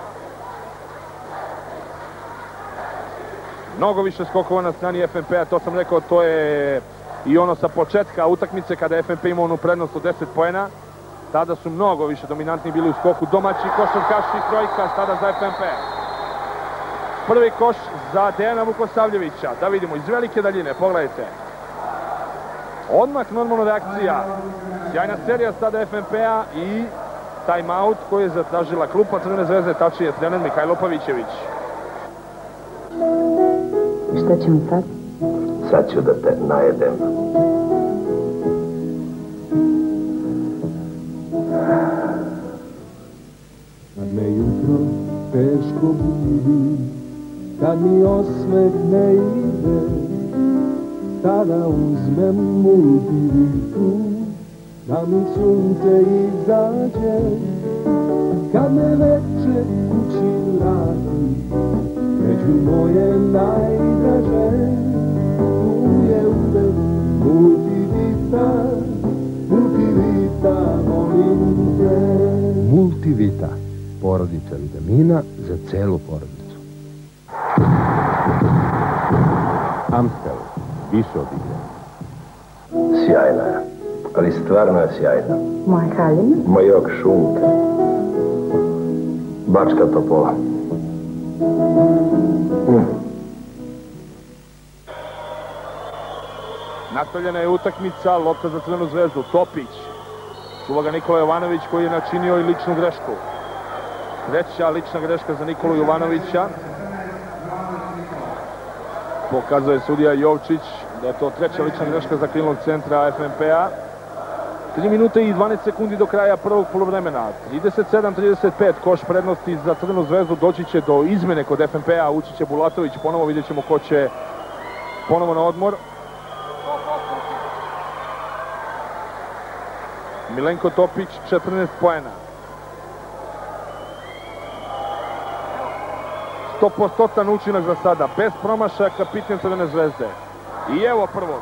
Mnogo više skokova na strani F N P-a, to sam rekao, to je i ono sa početka utakmice kada je F N P imao onu prednost od deset poena. Tada su mnogo više dominantni bili u skoku. Domaći košarkaši, trojka sada za F N P. Prvi koš za Dejana Vukosavljevića. Da vidimo, iz velike daljine, pogledajte. Odmah normalna reakcija. Sjajna serija sada F N P-a i timeout koji je zatražila klupa Crvene zvezde, tačnije trener Mihajlo Pavićević. Šta ćemo sad? Sad ću da te najedem. Kad me jutro teško budi, kad mi osmeh ne ide, tada uzmem multivitu, da mi sunce izađe. Kad me veče kući vrati, među moje najdraže, tu je uvek multivita, multivita, molim te. Multivita, porodica vitamina za celu porodicu. Amstel, više od igre. Sjajna je, ali stvarno je sjajna. Moja haljina? Majok šunka. Bačka Topola. Mm. Nastavljena je utakmica, lopta za Crvenu zvezdu, Topić. Čuva ga Nikola Jovanović koji je načinio i ličnu grešku. Treća lična greška za Nikolu Jovanovića. Pokazuje sudija Jovčić da je to treća lična greška za krilnog centra F N P-a. tri minute i dvanaest sekundi do kraja prvog poluvremena. trideset sedam trideset pet, koš prednosti za Crvenu zvezdu. Doći će do izmene kod F N P-a, ući će Bulatović ponovo, vidjet ćemo ko će ponovo na odmor. Milenko Topić, četrnaest poena. sto posto učinak za sada, bez promašaja kapitan Crvene zvezde. I evo prvog.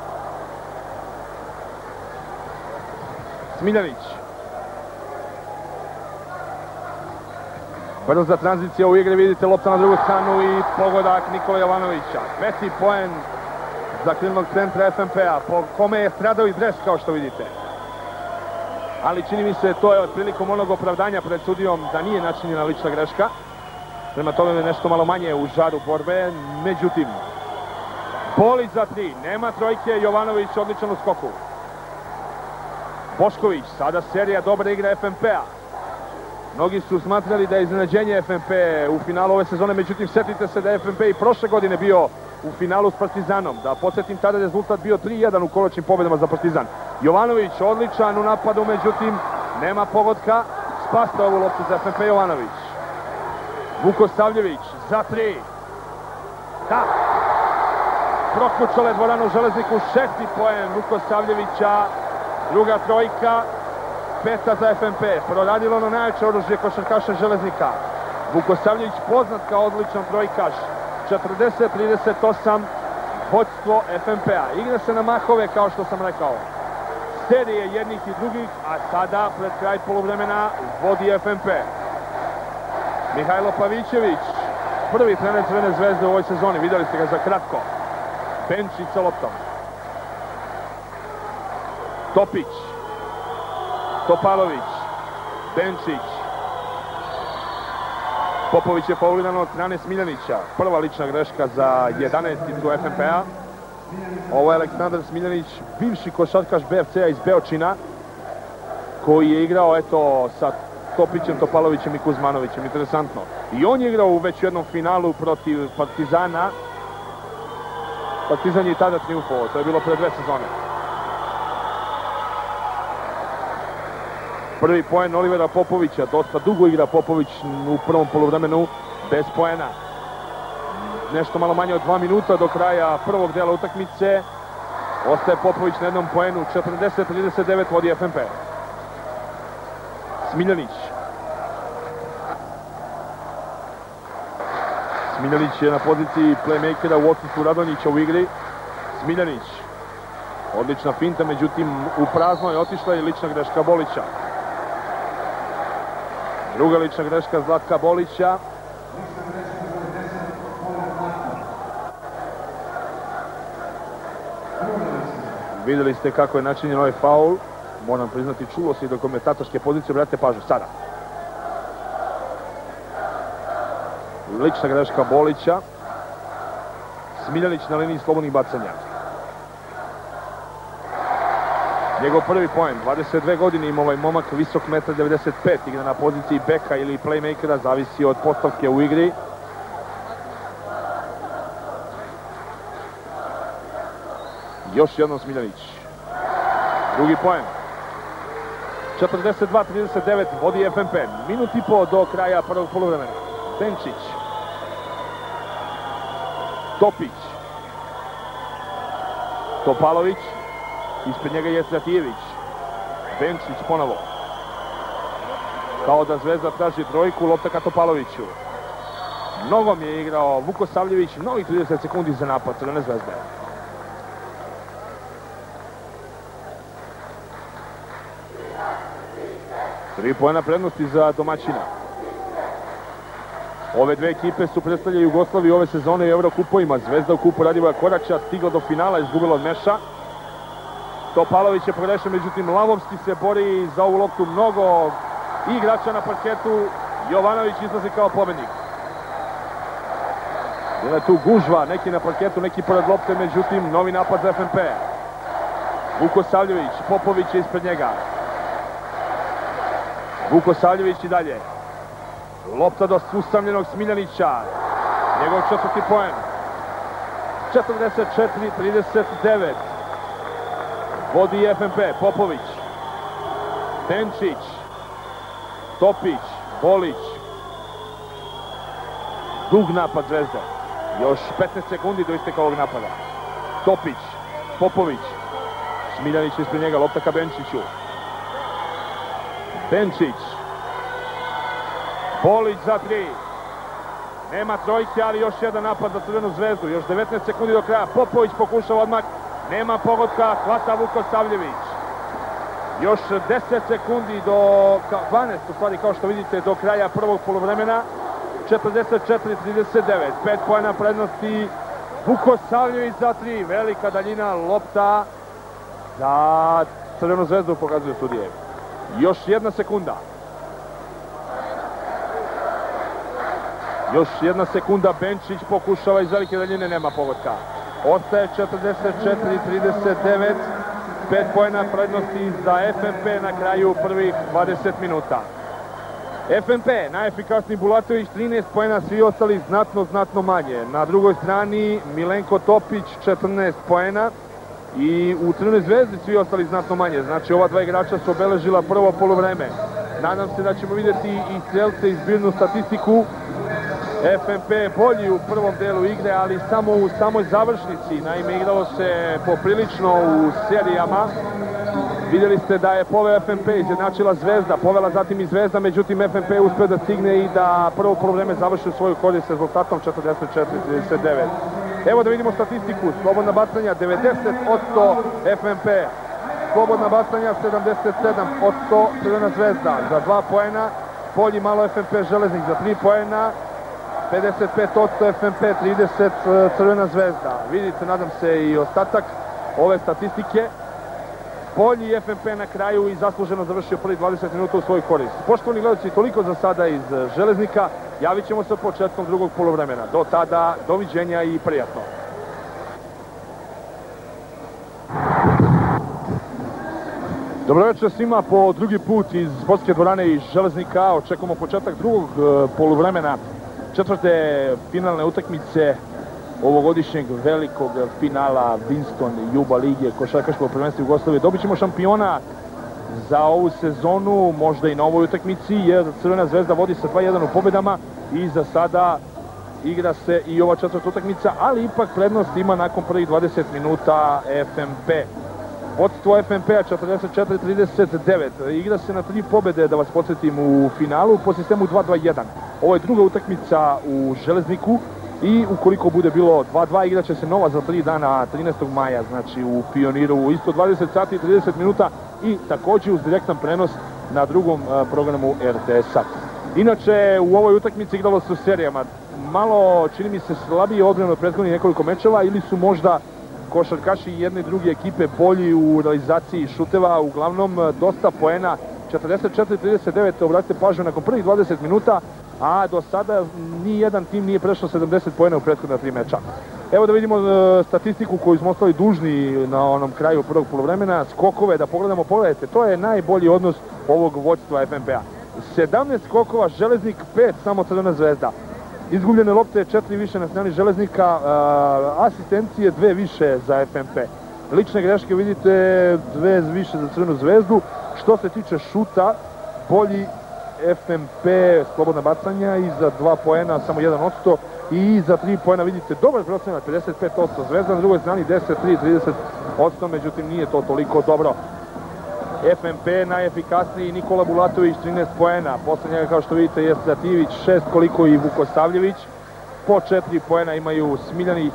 Smiljanić. Brza tranzicija u igri, vidite lopta na drugu stranu i pogodak Nikola Jovanovića. Peti poen za krilnog centra F N P-a, po kome je stradao i dres kao što vidite. Ali čini mi se to je prilikom onog opravdanja pred sudijom da nije načinjena lična greška. Prema tome je nešto malo manje u žaru borbe, međutim Bolić za tri, nema trojke, Jovanović odličan u skoku. Bošković, sada serija dobra igra F N P-a. Mnogi su smatrali da je iznenađenje F N P u finalu ove sezone, međutim setite se da je F N P i prošle godine bio u finalu s Partizanom. Da podsjetim, tada je rezultat bio tri jedan u koločnim pobjedama za Partizan. Jovanović odličan u napadu, međutim nema pogotka. Spasta ovu loptu za F N P Jovanović. Vukosavljević za tri. Da. Prokučale dvoranu Železniku, šesti poen Vukosavljevića, druga trojka, peta za F M P. Proradilo ono najjače oružje košarkaša Železnika. Vukosavljević poznat kao odličan trojkaš. četrdeset trideset osam, vodstvo F M P-a. Igra se na mahove, kao što sam rekao. Serije jednih i drugih, a sada, pred kraj poluvremena, vodi F M P. Mihajlo Pavićević, prvi trener Crvene zvezde u ovoj sezoni, vidjeli ste ga za kratko. Benčić sa loptom. Topić. Topalović. Benčić. Popović je fauliran od strane Smiljanića. Prva lična greška za jedanaesticu F M P-a. Ovo je Aleksandar Smiljanić, bivši košarkaš B F C-a iz Beočina, koji je igrao, eto, sa Topićem, Topalovićem i Kuzmanovićem. Interesantno. I on je igrao u već jednom finalu protiv Partizana. Partizan je i tada triumfovao. To je bilo pre dve sezone. Prvi poen Olivera Popovića. Dosta dugo igra Popović u prvom poluvremenu bez poena. Nešto malo manje od dva minuta do kraja prvog dela utakmice. Ostaje Popović na jednom poenu. četrdeset trideset devet vodi F M P. Smiljanić. Smiljanić je na poziciji playmakera u odsustvu Radonjića u igri. Smiljanić. Odlična finta, međutim u prazno je otišla i lična greška Bolića. Druga lična greška Zlatka Bolića. Vidjeli ste kako je načinjen ovaj faul. Moram priznati, čulo se i do komentatorske pozicije. Obratite pažnju, sada. Lična greška Bolića. Smiljanić na liniji slobodnih bacanja. Njegov prvi poen, dvadeset dve godine ima ovaj momak, visok jedan devedeset pet, igra na poziciji beka ili playmakera, zavisi od postavke u igri. Još jednom Smiljanić. Drugi poen. četrdeset dva trideset devet vodi F M P. Minut i po do kraja prvog poluvremena. Benčić. Topić. Topalović. Ispred njega je Stratijević. Benčić ponovo. Kao da Zvezda traži trojku, lopta ka Topaloviću. Nogom je igrao Vukosavljević, novih trideset sekundi za napad Crvene zvezde. Tri poena prednosti za domaćina. Ove dve ekipe su predstavljaju Jugoslaviju ove sezone u Evrokupovima. Zvezda u kupu Radivoja Koraća stigla do finala, izgubila od Meša. Topalović je pogrešan, međutim Lavovski se bori za ovu loptu, mnogo igrača na parketu. Jovanović izlazi kao pobednik. Bila je tu gužva, neki na parketu, neki pored lopte, međutim novi napad za F M P. Vukosavljević, Popović je ispred njega. Vukosavljević i dalje. Lopta do usamljenog Smiljanića. Njegov četvrti poen. četrdeset četiri trideset devet. Vodi F M P. Popović. Benčić. Topić. Bolić. Dug napad Zvezde. Još petnaest sekundi do isteka ovog napada. Topić. Popović. Smiljanić ispred njega. Lopta ka Benčiću. Benčić. Bolić za tri. Nema trojke, ali još jedan napad za Crvenu zvezdu. Još devetnaest sekundi do kraja. Popović pokušava odmah. Nema pogotka. Hvata Vukosavljević. Još deset sekundi do dvanaest, u stvari kao što vidite, do kraja prvog poluvremena. četrdeset četiri trideset devet. pet poena prednosti. Vukosavljević za tri. Velika daljina, lopta za Crvenu zvezdu, pokazuju sudije. Još jedna sekunda. Još jedna sekunda. Benčić pokušava iz velike daljine, nema pogotka. Ostaje četrdeset četiri trideset devet. pet poena prednosti za F M P na kraju prvih dvadeset minuta. F M P, najefikasniji Bulatović, trinaest poena, svi ostali znatno, znatno manje. Na drugoj strani Milenko Topić, četrnaest poena. I u Crvenoj zvezdi svi ostali znatno manje. Znači ova dva igrača su obeležila prvo poluvreme. Nadam se da ćemo vidjeti i strelce i zbirnu statistiku F M P bolji u prvom delu igre, ali samo u samoj završnici. Naime, igralo se poprilično u serijama. Vidjeli ste da je poveo F M P, izjednačila Zvezda, povela zatim i Zvezda, međutim F M P uspio da stigne i da prvo poluvreme završi u svoju korist s rezultatom četrdeset četiri trideset devet. Evo da vidimo statistiku, slobodna bacanja devedeset posto F M P, slobodna bacanja sedamdeset sedam posto Crvena Zvezda, za dva poena bolji malo F M P Železnik, za tri poena pedeset pet posto F M P, trideset Crvena Zvezda. Vidite, nadam se, i ostatak ove statistike. Bolji F M P na kraju i zasluženo završio prvi dvadeset minuta u svoj korist. Poštovani gledalci, toliko za sada iz Železnika. Javit ćemo se početkom drugog poluvremena. Do tada, doviđenja i prijatno. Dobro večer svima po drugi put iz sportske dvorane iz Železnika. Očekujemo početak drugog poluvremena četvrte finalne utakmice ovogodišnjeg velikog finala Winston Juba Lige košarkaškog prvenstva Jugoslavije. Dobit ćemo šampiona za ovu sezonu, možda i na ovoj utakmici, jer Crvena Zvezda vodi sa dva jedan u pobedama i za sada igra se i ova četvrta utakmica, ali ipak prednost ima nakon prvih dvadeset minuta F M P. Vodstvo F M P-a četrdeset četiri trideset devet. Igra se na tri pobjede, da vas podsjetim, u finalu po sistemu dva dva jedan. Ovo je druga utakmica u Železniku i ukoliko bude bilo dva dva, igraće se nova za tri dana trinaestog maja, znači u Pioniru, isto dvadeset sati i trideset minuta i također uz direktan prenos na drugom programu R T S-a. Inače, u ovoj utakmici igralo se u serijama. Malo, čini mi se, slabije odbrane od prethodnih nekoliko mečeva, ili su možda košarkaši jedne i druge ekipe bolji u realizaciji šuteva. Uglavnom, dosta poena, četrdeset četiri trideset devet, obratite pažnju, nakon prvih dvadeset minuta, a do sada ni jedan tim nije prešao sedamdeset poena u prethodna tri meča. Evo da vidimo e, statistiku koju smo ostali dužni na onom kraju prvog poluvremena. Skokove, da pogledamo, pogledajte, to je najbolji odnos ovog vođstva F M P-a. sedamnaest skokova, Železnik pet, samo Crvena Zvezda. Izgubljene lopte četiri više na strani Železnika, e, asistencije dve više za F M P. Lične greške, vidite, dve više za Crvenu Zvezdu. Što se tiče šuta, bolji F M P, slobodna bacanja i za dva poena samo jedan odsto i za tri poena, vidite, dobar procenat, pedeset pet odsto. Zvezda na drugoj strani deset tri trideset odsto, međutim nije to toliko dobro. F M P najefikasniji, Nikola Bulatović trinaest poena, posle njega, kao što vidite, je Strativić šest, koliko i Vukosavljević. Po četiri poena imaju Smiljanić,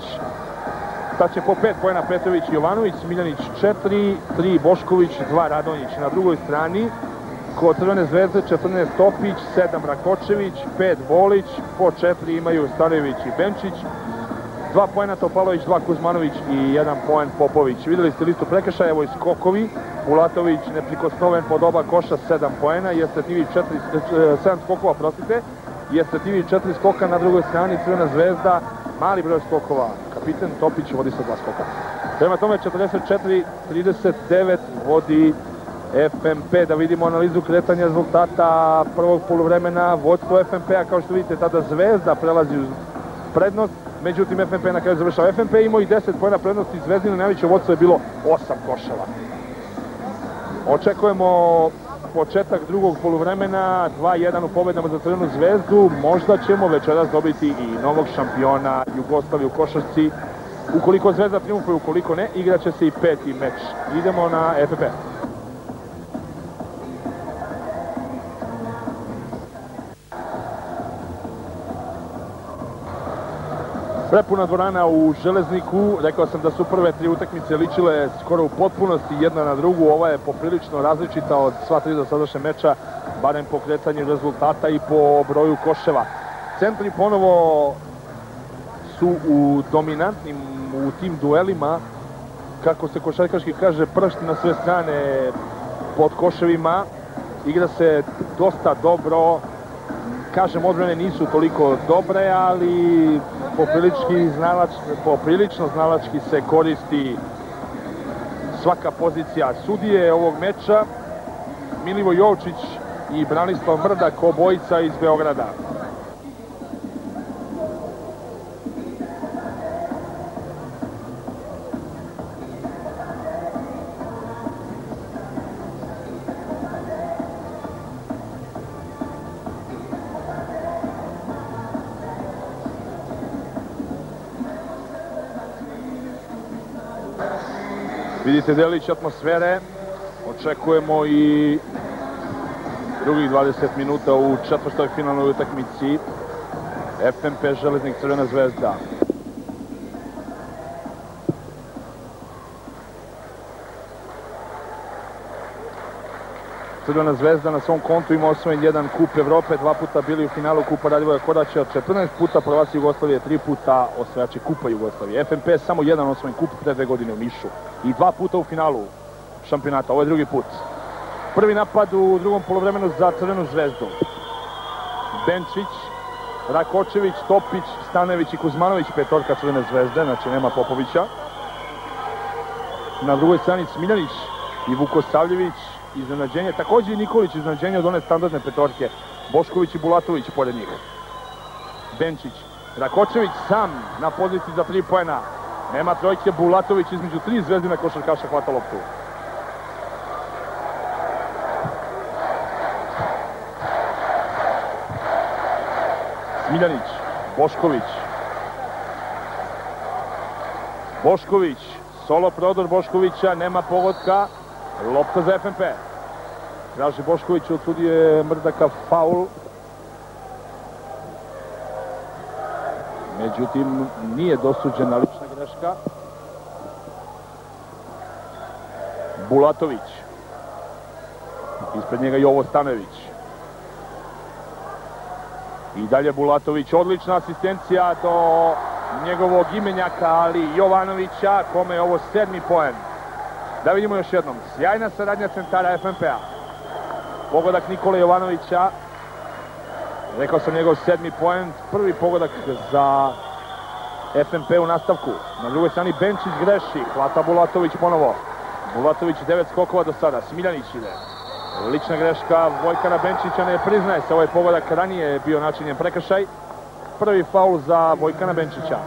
tače po pet poena Petrović i Jovanović, Smiljanić četiri, tri Bošković, dva Radonjić. Na drugoj strani kod Crvene Zvezde četrnaest Topić, sedam Rakočević, pet Bolić, po četiri imaju Starević i Benčić, dva poena Topalović, dva Kuzmanović i jedan poen Popović. Vidjeli ste listu prekršaja, evo i skokovi. Bulatović neprikosnoven pod oba koša, sedam poena, Jestretivić sedam skokova, prostite, Jestretivić četiri skoka. Na drugoj strani Crvena Zvezda, mali broj skokova, kapiten Topić vodi sa dva skoka. Prema tome četrdeset četiri trideset devet vodi F M P. Da vidimo analizu kretanja rezultata prvog poluvremena. Vodstvo F M P-a, kao što vidite, tada Zvezda prelazi uz prednost, međutim F M P na kraju završava. F M P imao i deset poena prednosti, Zvezdino najveće vodstvo je bilo osam koševa. Očekujemo početak drugog poluvremena, dva jedan u pobedama za Crvenu Zvezdu. Možda ćemo večeras dobiti i novog šampiona Jugoslavije u košarci. Ukoliko Zvezda triumfuje, ukoliko ne, igraće se i peti meč. Idemo na F M P. Prepuna dvorana u Železniku. Rekao sam da su prve tri utakmice ličile skoro u potpunosti jedna na drugu. Ova je poprilično različita od sva tri dosadašnja meča, barem po kretanju rezultata i po broju koševa. Centri ponovo su u dominantnim u tim duelima, kako se košarkaški kaže, pršt na sve strane pod koševima. Igra se dosta dobro. Kažem, odbrane nisu toliko dobre, ali poprilično znalački se koristi svaka pozicija. Sudije ovog meča, Milivoj Jovčić i Branislav Mrdak, obojica iz Beograda. Vidite delić atmosfere. Očekujemo i drugih dvadeset minuta u četvrtoj finalnoj utakmici F M P Železnik Crvena zvezda. Crvena zvezda na svom kontu ima osvojen jedan kup Evrope, dva puta bili u finalu Kupa Radivoja Koraća, četrnaest puta prvaci Jugoslavije, tri puta osvajači Kupa Jugoslavije. F M P samo jedan osvojen kup pre dve godine u Nišu i dva puta u finalu šampionata. Ovo je drugi put. Prvi napad u drugom polovremenu za Crvenu zvezdu. Benčić, Rakočević, Topić, Stanević i Kuzmanović, petorka Crvene zvezde, znači nema Popovića. Na drugoj strani Smiljanić i Vukosavljević, iznenađenje, također i Nikolić iznenađenje od one standardne petorke, Bošković i Bulatović pored njih. Benčić, Rakočević sam na poziciji za tri poena, nema trojke, Bulatović između tri zvezdina košarkaša hvata loptu. Smiljanić, Bošković. Bošković, solo prodor Boškovića, nema pogotka, lopta za F M P. Traži Bošković, od sudije Mrdaka faul. Međutim, nije dosuđena lična greška. Bulatović. Ispred njega Jovo Stanević. I dalje Bulatović, odlična asistencija do njegovog imenjaka, ali Jovanovića, kome je ovo sedmi poen. Da vidimo još jednom, sjajna saradnja centara F M P-a. Pogodak Nikole Jovanovića, rekao sam njegov sedmi poen, prvi pogodak za F M P u nastavku. Na drugoj strani Benčić greši, hvata Bulatović ponovo. Bulatović devet skokova do sada, Smiljanić ide. Lična greška Vojkana Benčića, ne priznaje se, ovaj pogodak ranije je bio načinjen prekršaj. Prvi faul za Vojkana Benčića.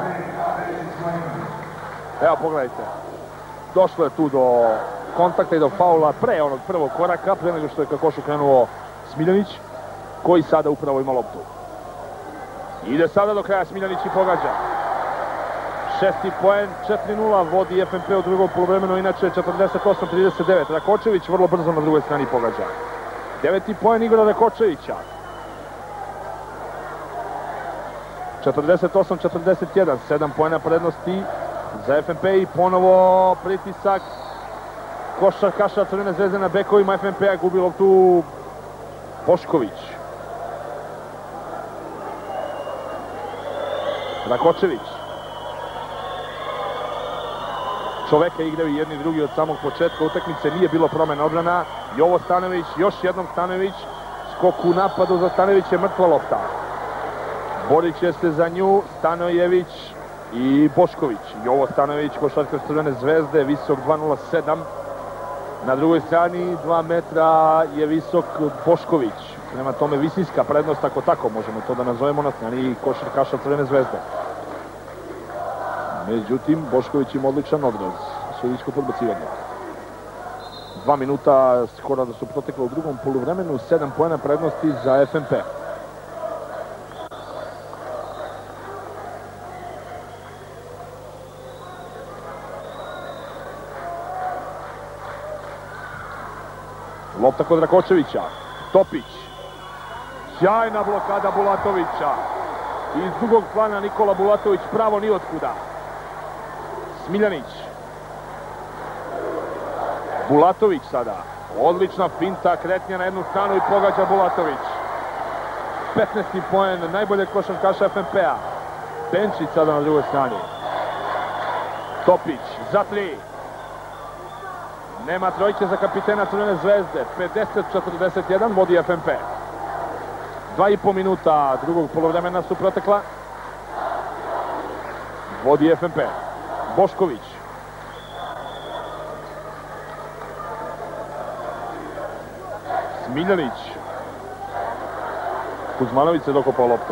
Evo pogledajte, došlo je tu do kontakta i do faula pre onog prvog koraka, pre nego što je ka košu krenuo Smiljanić, koji sada upravo ima loptu. Ide sada do kraja Smiljanić i pogađa. Šesti poen, četiri nula vodi F M P u drugom poluvremenu, inače četrdeset osam trideset devet. Rakočević vrlo brzo na drugoj strani pogađa. Deveti poen Igora Rakočevića. četrdeset osam četrdeset jedan, sedam poena prednosti za F M P i ponovo pritisak košarkaša Crvene zvezde na bekovima F M P-a, gubi loptu Bošković. Rakočević. Čoveka igraju jedni drugi od samog početka utakmice, nije bilo promena odbrana. Jovo Stanojević, još jednom Stanojević, skok u napadu za Stanojević je mrtva lopta. Borit će se za nju Stanojević i Bošković. Jovo Stanojević, košarkaš Crvene zvezde, visok dva nula sedam. Na drugoj strani dva metra je visok Bošković. Prema tome visinska prednost, ako tako možemo to da nazovemo, na strani košarkaša Crvene zvezde. Međutim, Bošković ima odličan odraz sudijskog odbacivanja. Dva minuta skoro da su protekle u drugom poluvremenu, sedam poena prednosti za F M P. Lopta kod Rakočevića. Topić. Sjajna blokada Bulatovića. Iz drugog plana Nikola Bulatović pravo ni otkuda. Smiljanić. Bulatović sada. Odlična finta, kretnja na jednu stranu i pogađa Bulatović. petnaesti poen najbolje košarkaša F M P-a. Benčić sada na drugoj strani. Topić za tri. Nema trojke za kapitena Crvene zvezde. pedeset četrdeset jedan vodi F M P. Dva i po minuta drugog polovremena su protekla. Vodi F M P. Bošković. Smiljanić. Kuzmanović se dokopao lopte.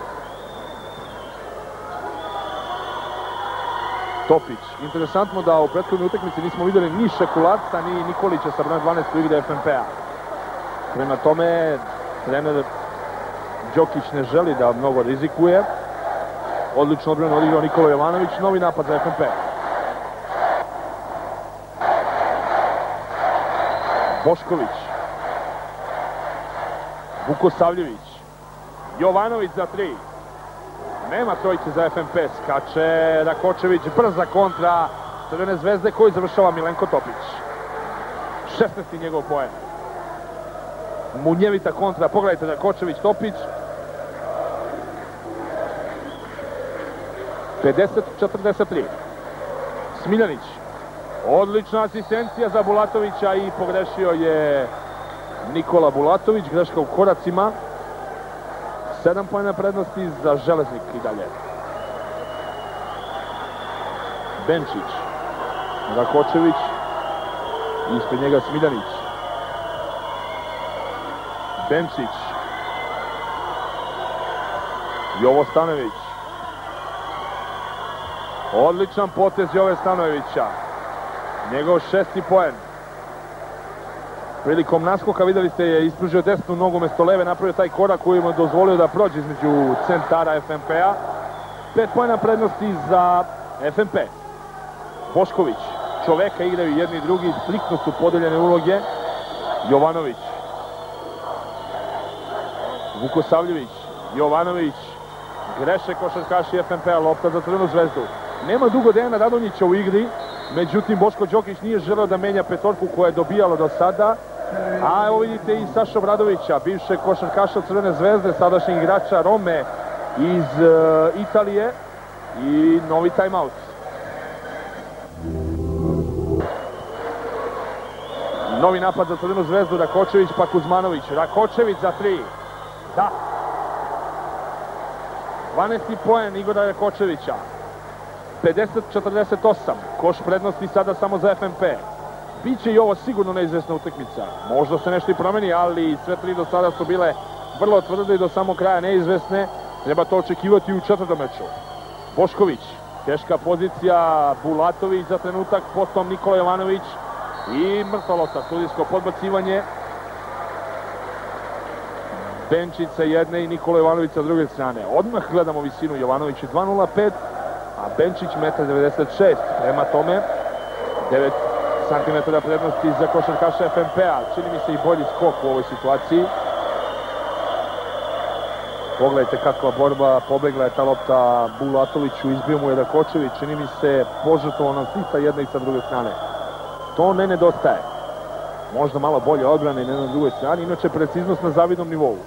Topić. Interesantno da u prethodnoj utakmici nismo vidjeli ni Šekularca, ni Nikolića sa brojem dvanaest u igri F M P-a. Prema tome, trener Đokić ne želi da mnogo rizikuje. Odlično odbranu odigrao Nikola Jovanović, novi napad za F M P. Bošković. Vukosavljević. Jovanović za tri. Nema trojke za F M P. Skače Rakočević. Brza kontra Crvene zvezde koju završava Milenko Topić. šesnaesti njegov poen. Munjevita kontra. Pogledajte Rakočević, Topić. pedeset četrdeset tri. Smiljanić. Odlična asistencija za Bulatovića i pogrešio je Nikola Bulatović. Greška u koracima. sedam poena prednosti za Železnik i dalje. Benčić. Rakočević. Ispred njega Smiljanić. Benčić. Jovo Stanojević. Odličan potez Jove Stanojevića. Njegov šesti poen. Prilikom naskoka videli ste je ispružio desnu nogu mesto leve, napravio taj korak koji mu je dozvolio da prođe između centara F M P-a. Pet poena prednosti za F M P. Bošković. Čoveka igraju jedni i drugi, striktno su podeljene uloge. Jovanović. Vukosavljević. Jovanović. Greše košarkaši F M P-a, lopta za Crvenu zvezdu. Nema dugo Dejana Radonjića u igri, međutim Boško Đokić nije želeo da menja petorku koja je dobijala do sada. A evo vidite i Saša Obradovića, bivšeg košarkaša Crvene zvezde, sadašnjeg igrača Rome iz uh, Italije i novi timeout. Novi napad za Crvenu zvezdu, Rakočević pa Kuzmanović. Rakočević za tri. Da. dvanaesti poen Igora Rakočevića. pedeset četrdeset osam. Koš prednosti sada samo za F M P. Biće i ovo sigurno neizvesna utakmica. Možda se nešto i promeni, ali sve tri do sada su bile vrlo tvrde i do samog kraja neizvesne. Treba to očekivati u četvrtom meču. Bošković. Teška pozicija. Bulatović za trenutak. Potom Nikola Jovanović. I mrtva lopta. Sudijsko podbacivanje. Benčić sa jedne i Nikola Jovanović sa druge strane. Odmah gledamo visinu. Jovanović je dva nula pet, a Benčić jedan devedeset šest. Prema tome, devet centimetara prednosti za košarkaša F M P-a. Čini mi se i bolji skok u ovoj situaciji. Pogledajte kakva borba, pobegla je ta lopta Bulatoviću, izbio mu je Rakočević, čini mi se požrtvovano i sa jedne i sa druge strane. To ne nedostaje. Možda malo bolje odbrane i ne na drugoj strani, inače preciznost na zavidnom nivou.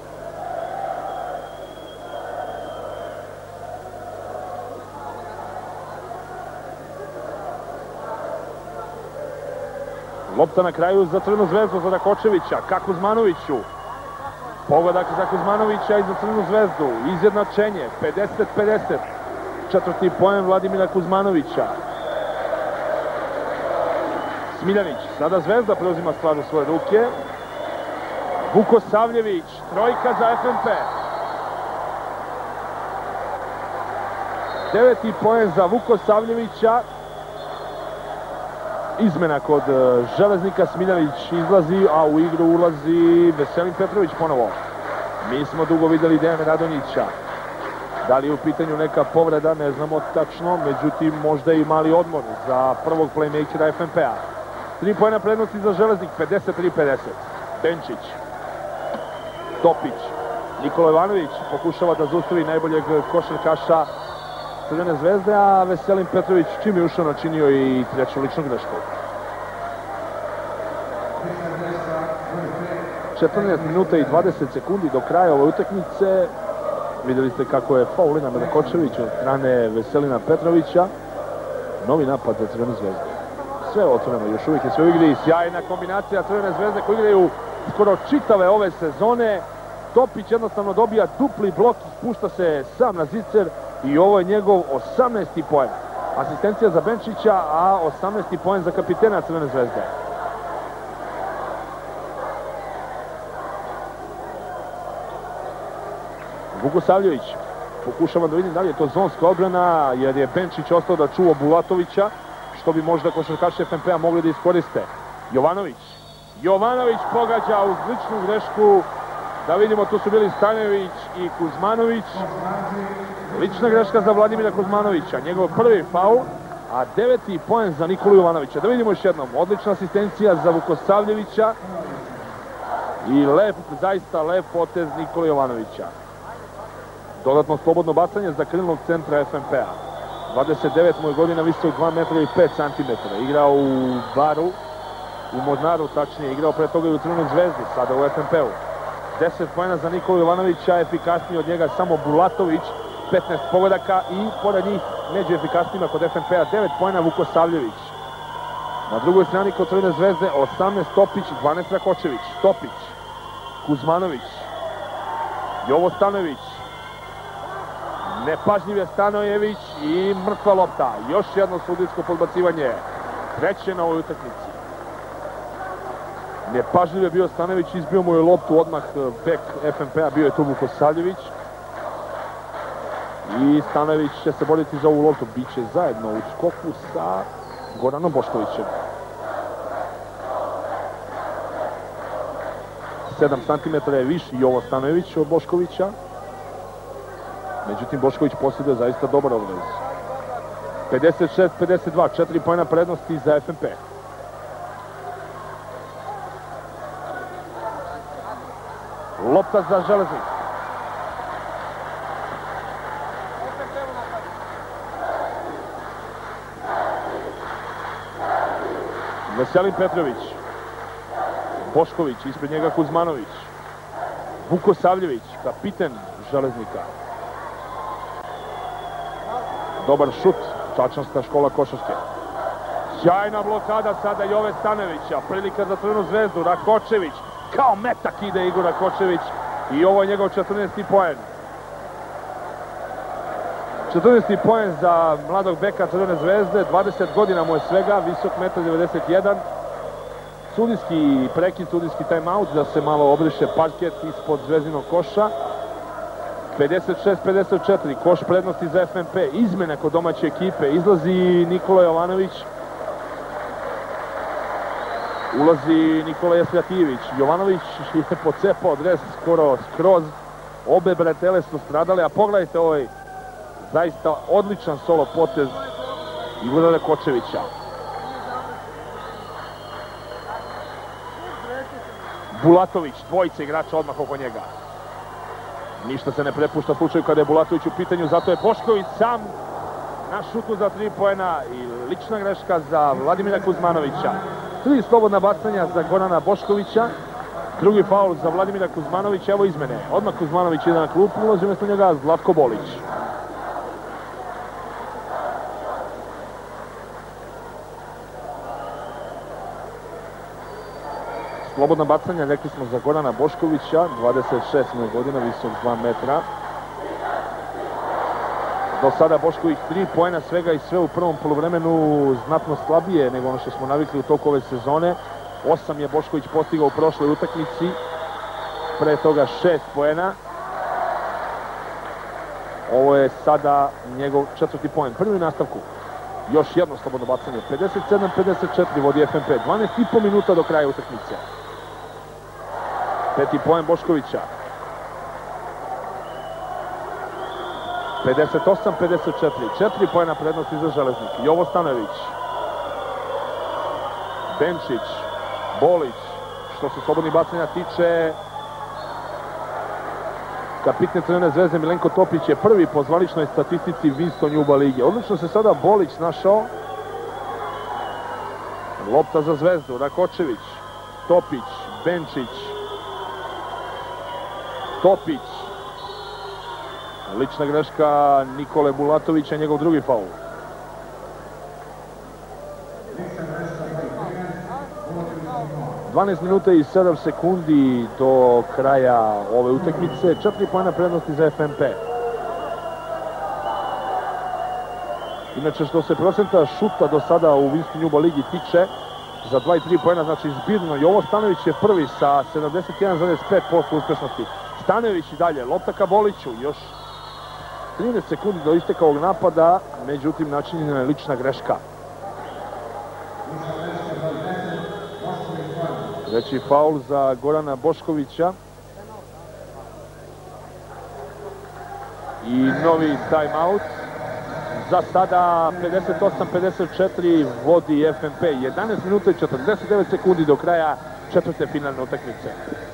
Lopta na kraju za Crvenu zvezdu, za Rakočevića, ka Kuzmanoviću. Pogodak za Kuzmanovića i za Crvenu zvezdu. Izjednačenje, pedeset pedeset. Četvrti poen Vladimira Kuzmanovića. Smiljanić, sada Zvezda preuzima stvar u svoje ruke. Vukosavljević, trojka za F M P. Deveti poen za Vukosavljevića. Izmena kod Železnika, Smiljanić izlazi, a u igru ulazi Veselin Petrović ponovo. Mi smo dugo videli Dejana Radonjića. Da li je u pitanju neka povreda, ne znamo tačno, međutim možda i mali odmor za prvog playmakera F M P-a. Tri poena prednosti za Železnik, pedeset tri pedeset. Benčić. Topić. Nikola Jovanović pokušava da zaustavi najboljeg košarkaša Crvene zvezde, a Veselin Petrović čim je ušao načinio i treću ličnu grešku. četrnaest minuta i dvadeset sekundi do kraja ove utakmice. Vidjeli ste kako je faulina Rakočević od strane Veselina Petrovića. Novi napad za Crvenu zvezdu. Sve otvoreno, još uvijek je sve u igri. Sjajna kombinacija Crvene zvezde koji igraju skoro čitave ove sezone. Topić jednostavno dobija dupli blok, spušta se sam na zicer i ovo je njegov osamnaesti poen. Asistencija za Benčića, a osamnaesti poen za kapitena Crvene zvezde. Vukosavljević pokušava da vidim da li je to zonska odbrana, jer je Benčić ostao da čuva Bulatovića, što bi možda košarkaši F M P-a mogli da iskoriste. Jovanović. Jovanović pogađa uz ličnu grešku. Da vidimo, tu su bili Stanojević i Kuzmanović. Lična greška za Vladimira Kuzmanovića. Njegov prvi faul. a deveti poen za Nikolu Jovanovića. Da vidimo još jednom, odlična asistencija za Vukosavljevića i lep, zaista lep potez Nikole Jovanovića. Dodatno slobodno bacanje za krilnog centra F M P-a. dvadeset devet mu je godina, visok dva metra i pet centimetara. Igrao u Baru, u Mornaru tačnije, igrao pre toga i u Crvenoj Zvezdi, sada u F M P-u. deset poena za Nikolu Jovanovića, efikasniji od njega samo Bulatović, petnaest pogodaka i pored njih među efikasnijima kod F M P-a devet poena Vukosavljević. Na drugoj strani kod Crvene Zvezde osamnaest Topić, dvanaest Rakočević, Topić, Kuzmanović, Jovo Stanojević, nepažljiv je Stanojević i mrtva lopta. Još jedno sudijsko podbacivanje, treće na ovoj utakmici. Nepažljiv je bio Stanojević, izbio mu je loptu odmah bek F M P-a, bio je tu Vukosavljević. I Stanojević će se boriti za ovu loptu, bit će zajedno u skoku sa Goranom Boškovićem. sedam centimetara je viši Jovo Stanojević od Boškovića. Međutim, Bošković posjeduje zaista dobar odraz. pedeset šest pedeset dva, četiri poena prednosti za F M P. Lopta za Železnik. Veselin Petrović. Bošković, ispred njega Kuzmanović. Vukosavljević, kapiten Železnika. Dobar šut, Čačanska škola košarke. Sjajna blokada sada Jove Stanojevića, prilika za Crvenu Zvezdu, Rakočević, kao metak ide Igor Rakočević i ovo je njegov četrnaesti poen. četrnaesti poen za mladog beka Crvene Zvezde, dvadeset godina mu je svega, visok jedan devedeset jedan. Sudijski prekid, sudijski timeout da se malo obriše parket ispod zvezdinog koša. pedeset šest pedeset četiri, koš prednosti za F M P, izmene kod domaće ekipe, izlazi Nikola Jovanović, ulazi Nikola Jefljatijević. Jovanović je pocepao dres skoro skroz, obe bretele su stradale, a pogledajte ovaj zaista odličan solo potez Igora Rakočevića. Bulatović, dvojica igrača odmah oko njega. Ništa se ne prepušta slučaju kada je Bulatović u pitanju, zato je Bošković sam na šutu za tri poena i lična greška za Vladimira Kuzmanovića. Tri slobodna bacanja za Gorana Boškovića, drugi faul za Vladimira Kuzmanovića, evo izmene. Odmah Kuzmanović ide na klupu, ulazi umjesto njega Zlatko Bolić. Slobodna bacanja, rekli smo za Gorana Boškovića, dvadeset šest godina, visok dva metra. Do sada Bošković tri poena svega i sve u prvom poluvremenu znatno slabije nego ono što smo navikli u toku ove sezone. osam je Bošković postigao u prošloj utakmici, pre toga šest poena. Ovo je sada njegov četvrti poen, prvi u nastavku. Još jedno slobodno bacanje, pedeset sedam pedeset četiri vodi F M P, dvanaest i po minuta do kraja utakmice. Peti poen Boškovića. pedeset osam pedeset četiri, četiri poena prednosti za Železnik. Jovo Stanojević. Benčić, Bolić, što se slobodnih bacanja tiče, kapiten Crvene Zvezde Milenko Topić je prvi po zvaničnoj statistici Winston Juba lige. Odlično se sada Bolić našao. Lopta za Zvezdu, Rakočević, Topić, Benčić, Topić. Lična greška Nikole Bulatovića, njegov drugi faul. dvanaest minuta i sedam sekundi do kraja ove utakmice. četiri poena prednosti za F M P. Inače, što se procenta šuta do sada u Winston Juba ligi tiče, za dva i tri poena, znači zbirno. Jovo Stanojević je prvi sa sedamdeset jedan zarez pet posto uspešnosti. Stanojević i dalje, lopta ka Boliću, još trinaest sekundi do isteka ovog napada, međutim načinjena je lična greška. Treći faul za Gorana Boškovića. I novi timeout Za sada pedeset osam pedeset četiri vodi F M P. jedanaest minuta i četrdeset devet sekundi do kraja četvrte finalne utakmice.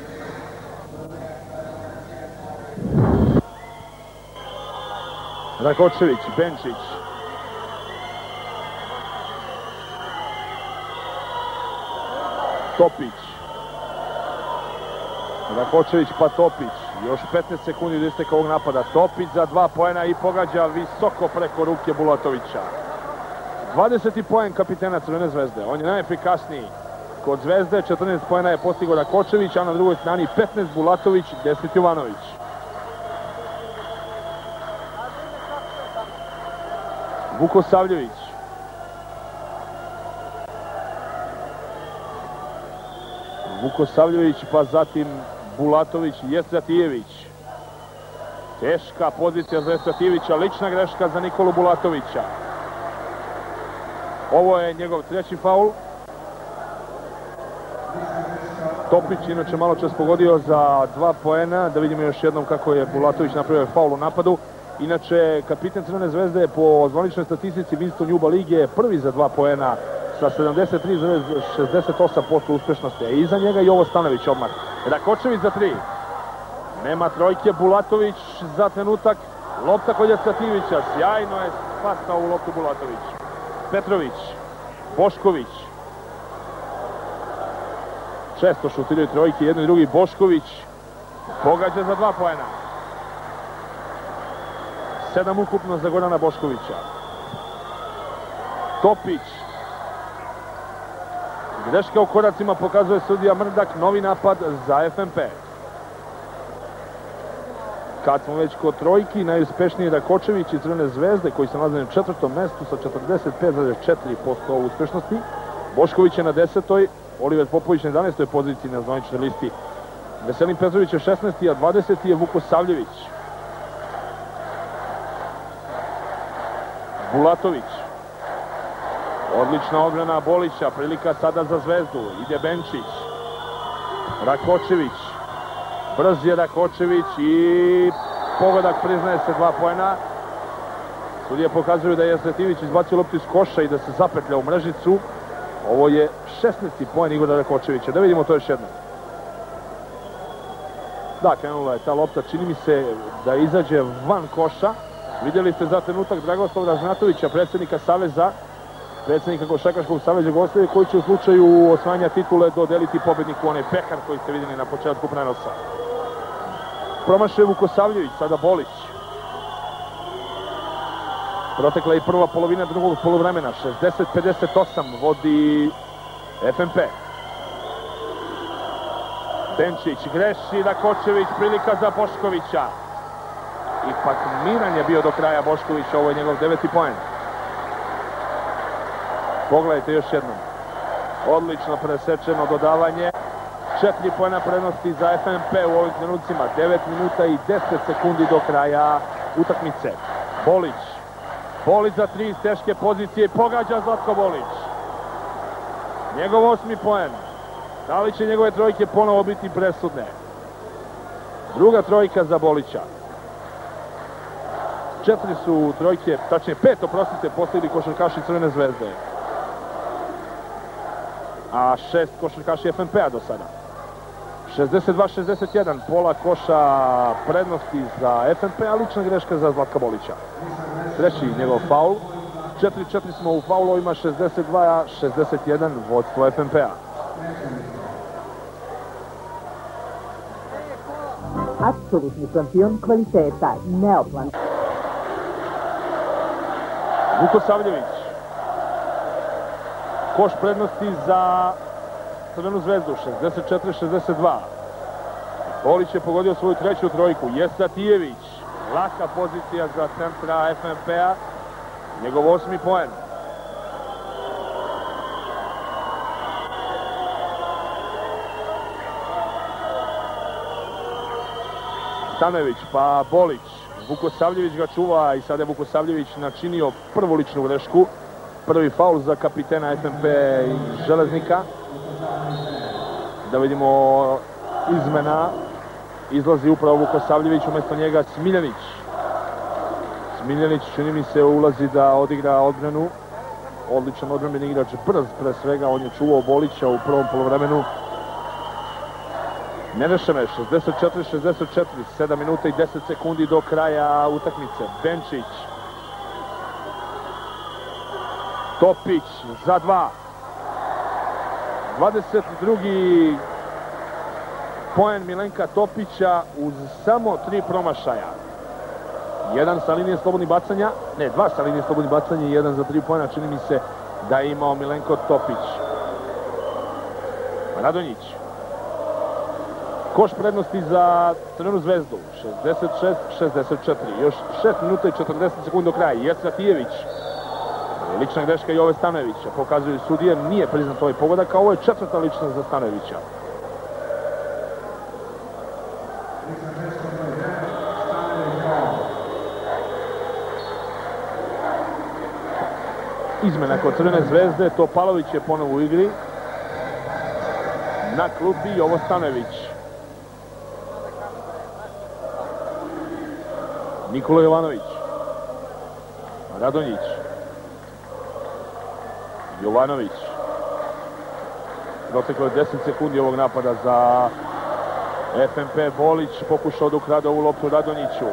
Rakočević, Benčić. Topić. Rakočević pa Topić. Još petnaest sekundi do isteka ovog napada. Topić za dva poena i pogađa visoko preko ruke Bulatovića. dvadeseti poen kapitena Crvene zvezde. On je najefikasniji. Kod Zvezde četrnaest poena je postigao Rakočević, a na drugoj strani petnaest Bulatović, deset Jovanović. Vukosavljević. Vukosavljević, pa zatim Bulatović i Jesratijević. Teška pozicija za Jesratijevića, lična greška za Nikolu Bulatovića. Ovo je njegov treći faul. Topić inače malo čas pogodio za dva poena. Da vidimo još jednom kako je Bulatović napravio faul u napadu. Inače, kapiten Crvene zvezde po zvaničnoj statistici Winston Juba lige je prvi za dva poena sa sedamdeset tri zarez šezdeset osam posto uspešnosti. A iza njega i Jovo Stanović odmah. Rakočević za tri. Nema trojke, Bulatović za trenutak. Lopta kod Jesratijevića. Sjajno je spasao u loptu Bulatović. Petrović, Bošković. Često šutiraju trojke, jedno i drugi. Bošković pogađa za dva poena. Sedam ukupno za Gorana Boškovića. Topić. Greška u koracima pokazuje sudija Mrdak, novi napad za F M P. Kad smo već kod trojki, najuspešniji je Rakočević i Crvene zvezde koji se nalaze na četvrtom mestu sa četrdeset pet zarez četiri posto uspešnosti. Bošković je na desetoj, Oliver Popović na jedanaestoj poziciji na zvaničnoj listi. Veselin Petrović je šesnaesti, a dvadeseti je Vukosavljević. Bulatović. Odlična odbrana Bolića, prilika sada za Zvezdu. Ide Benčić. Rakočević. Brz je Rakočević i pogodak, priznaje se, dva poena. Sudije pokazuju da je Jesratijević izbacio loptu iz koša i da se zapetlja u mrežicu. Ovo je šesnaesti poen Igora Rakočevića. Da vidimo to još jedno. Da, krenula je ta lopta, čini mi se da izađe van koša. Vidjeli ste za trenutak Dragoslava Ražnatovića, predsjednika Saveza, predsjednika Košarkaškog saveza Jugoslavije, koji će u slučaju osvajanja titule dodeliti pobedniku onaj pehar koji ste vidjeli na početku prenosa. Promašuje Vukosavljević, sada Bolić. Protekla je i prva polovina drugog poluvremena, šezdeset pedeset osam vodi F M P. Benčić greši, Rakočević, prilika za Boškovića. Ipak miran je bio do kraja Bošković, ovo je njegov deveti poen. Pogledajte još jednom. Odlično presečeno dodavanje. Četiri poena prednosti za F M P u ovim trenucima. devet minuta i deset sekundi do kraja utakmice. Bolić. Bolić za tri iz teške pozicije. Pogađa Zlatko Bolić. Njegov osmi poen. Da li će njegove trojke ponovo biti presudne? Druga trojka za Bolića. Četiri su trojke, tačnije pet, oprostite, postigli košarkaši Crvene zvezde. A šest košarkaši F M P-a do sada. šezdeset dva šezdeset jedan, pola koša prednosti za F M P, a lična greška za Zlatka Bolića. Treći njegov faul. četiri četiri smo u faulovima, šezdeset dva šezdeset jedan, vodstvo F M P-a. Apsolutni šampion kvaliteta, neoplan. Vukosavljević. Koš prednosti za Crvenu zvezdu, šezdeset četiri šezdeset dva. Bolić je pogodio svoju treću trojku. Jesratijević. Laka pozicija za centra F M P-a. Njegov osmi poen. Stanojević pa Bolić. Vukosavljević ga čuva i sada je Vukosavljević načinio prvu ličnu grešku. Prvi faul za kapitena F M P i Železnika. Da vidimo izmena. Izlazi upravo Vukosavljević, umjesto njega Smiljanić. Smiljanić, čini mi se, ulazi da odigra odbranu. Odličan odbranbeni igrač, brz pre svega, on je čuvao Bolića u prvom polovremenu. Nerešeno, šezdeset četiri šezdeset četiri, sedam minuta i deset sekundi do kraja utakmice. Benčić. Topić za dva. dvadeset drugi poen Milenka Topića uz samo tri promašaja. Jedan sa linije slobodnih bacanja, ne, dva sa linije slobodnih bacanja i jedan za tri poena, čini mi se da je imao Milenko Topić. Radonjić. Koš prednosti za Crvenu zvezdu, šezdeset šest šezdeset četiri, još šest minuta i četrdeset sekundi do kraja. Jesra Tijević, lična greška Jove Stanojevića, pokazuju sudije, nije priznat ovaj pogodak, a ovo je četvrta lična za Stanojevića. Izmena kod Crvene zvezde, Topalović je ponovo u igri. Na klupi Jovo Stanojević. Nikola Jovanović. Radonjić. Jovanović. Proteklo je deset sekundi ovog napada za F N P. Bolić pokušao da ukrade ovu loptu Radonjiću.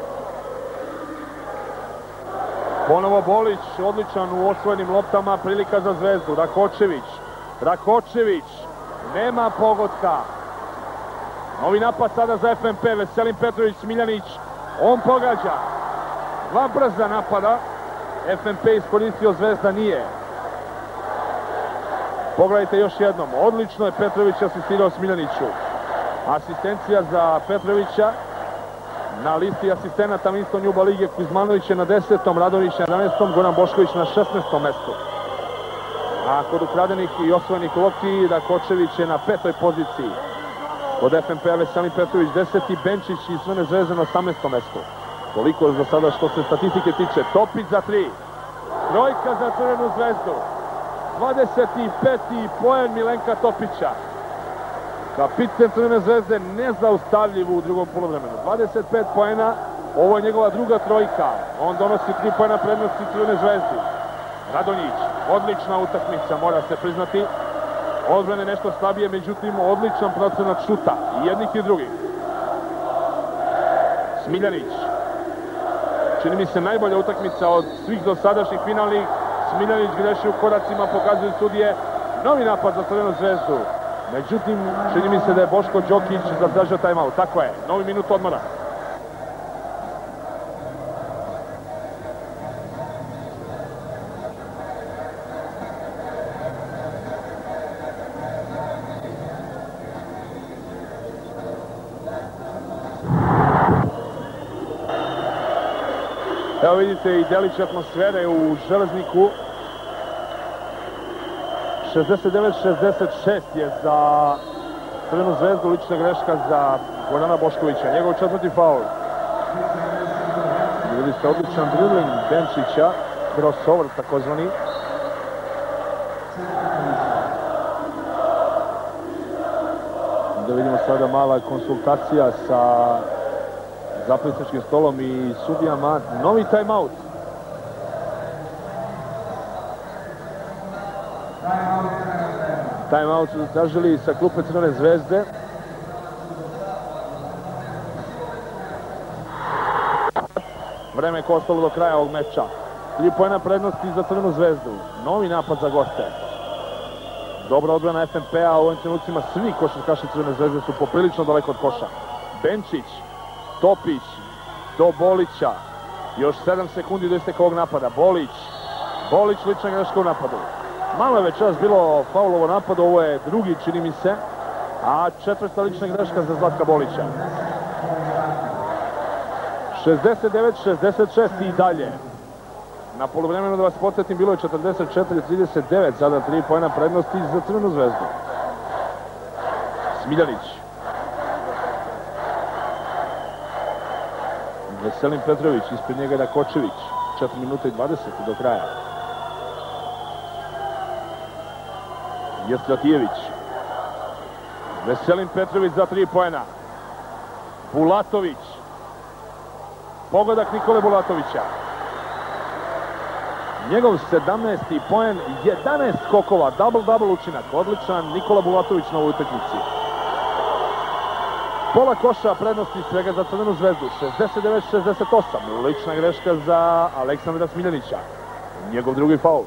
Ponovo Bolić, odličan u osvojenim loptama, prilika za Zvezdu. Rakočević. Rakočević. Nema pogotka. Novi napad sada za F N P. Veselin Petrović, Smiljanić. On pogađa. Dva brza napada. F N P iskoristio, Zvezda nije. Pogledajte još jednom. Odlično je Petrović asistirao Smiljaniću. Asistencija za Petrovića. Na listi asistenata Winston Juba Lige, Kuzmanović je na desetom, Radović na jedanaestom, Goran Bošković na šesnaestom mestu. A kod ukradenih i osvojenih lopti, Rakočević je na petoj poziciji. Kod F N P-a Veselin Petrović deseti, Benčić i Crvene zvezde na osamnaestom mestu. Toliko za sada što se statistike tiče. Topić za tri. Trojka za Crvenu zvezdu. dvadeset peti poen Milenka Topića. Kapiten Crvene zvezde nezaustavljiv u drugom poluvremenu. dvadeset pet poena, ovo je njegova druga trojka. On donosi tri poena prednosti Crvene zvezdi. Radonjić, odlična utakmica, mora se priznati. Odbrane nešto slabije, međutim odličan procenat šuta. I jednih i drugih. Smiljanić. Čini mi se najbolja utakmica od svih dosadašnjih finalnih. Smiljanić greši u koracima, pokazuju sudije. Novi napad za Crvenu zvezdu. Međutim, čini mi se da je Boško Đokić zatražio timeout. Tako je, novi minut odmora. Evo vidite i delić atmosfere u Železniku. šezdeset devet šezdeset šest je za Crvenu zvezdu, lična greška za Gorana Boškovića. Njegov četvrti faul. Vidjeli ste odličan dribling Benčića, crossover takozvani. Da vidimo sada mala konsultacija sa zapisničkim stolom i sudijama. Novi timeout. Timeout su zatražili sa klupe Crvene zvezde. Vreme je ostalo do kraja ovog meča. Tri poena prednosti za Crvenu zvezdu. Novi napad za goste. Dobra odbrana F N P-a, u ovim trenucima svi košarkaši Crvene zvezde su poprilično daleko od koša. Benčić, Topić, do Bolića. Još sedam sekundi do isteka ovog napada. Bolić, Bolić lična greška u napadu. Malo je večeras bilo faulovo napad, ovo je drugi, čini mi se, a četvrta lična greška za Zlatka Bolića. šezdeset devet šezdeset šest i dalje. Na poluvremenu, da vas podsjetim, bilo je četrdeset četiri trideset devet, sada tri poena prednosti za Crvenu zvezdu. Smiljanić. Veselin Petrović, ispred njega Rakočević. četiri minuta i dvadeset do kraja. Jestratijević. Veselin Petrović za tri poena. Bulatović. Pogodak Nikole Bulatovića. Njegov sedamnaesti poen, jedanaest skokova, double-double učinak. Odličan Nikola Bulatović na ovoj utakmici. Pola koša prednosti svega za Crvenu zvezdu, šezdeset devet šezdeset osam. Lična greška za Aleksandra Smiljanića. Njegov drugi faul.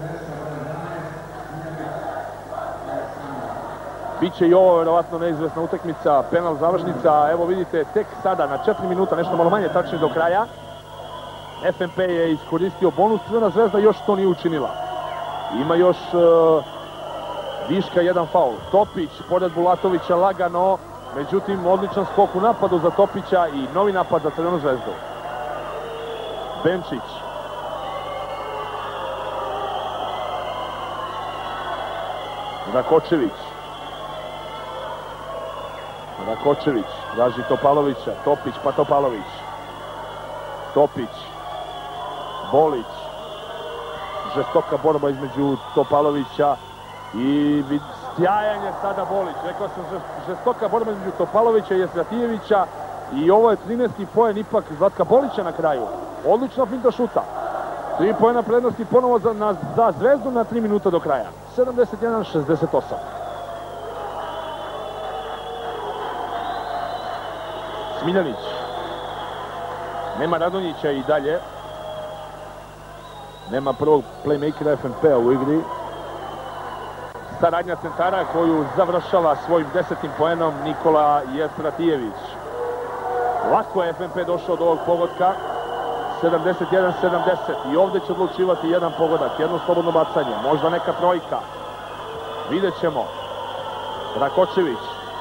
Biće i ovo verovatno neizvesna utakmica, penal završnica. Evo vidite, tek sada na četiri minuta, nešto malo manje tačnije do kraja. F N P je iskoristio bonus, Crvena zvezda još to nije učinila. Ima još uh, viška jedan faul. Topić, pored Bulatovića, lagano. Međutim, odličan skok u napadu za Topića i novi napad za Crvenu zvezdu. Benčić. Rakočević. Rakočević, traži Topalovića, Topić pa Topalović. Topić. Bolić. Žestoka borba između Topalovića i sjajan je sada Bolić. Rekao sam, žestoka borba između Topalovića i Jesratijevića i ovo je trinaesti poen ipak Zlatka Bolića na kraju. Odlična finta šuta. Tri poena prednosti ponovo za, na, za Zvezdu na tri minuta do kraja. sedamdeset jedan šezdeset osam. Smiljanić. Nema Radonjića i dalje. Nema prvog playmakera F N P-a u igri. Saradnja centara koju završava svojim desetim poenom Nikola Jesratijević. Lako je F N P došao do ovog pogotka. sedamdeset jedan sedamdeset. I ovdje će odlučivati jedan pogodak, jedno slobodno bacanje, možda neka trojka. Vidjet ćemo. Rakočević.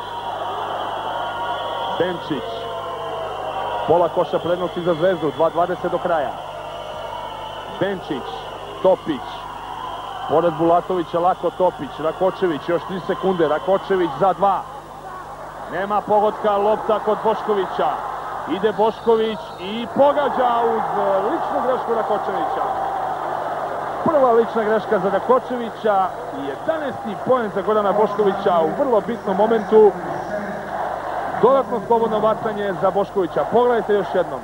Benčić. Pola koša prednosti za Zvezdu, dva dvadeset do kraja. Benčić, Topić. Pored Bulatovića lako Topić, Rakočević, još tri sekunde, Rakočević za dva. Nema pogotka, lopta kod Boškovića. Ide Bošković i pogađa uz ličnu grešku Rakočevića. Prva lična greška za Rakočevića i jedanaesti poen za Gorana Boškovića u vrlo bitnom momentu. Dodatno slobodno bacanje za Boškovića. Pogledajte još jednom.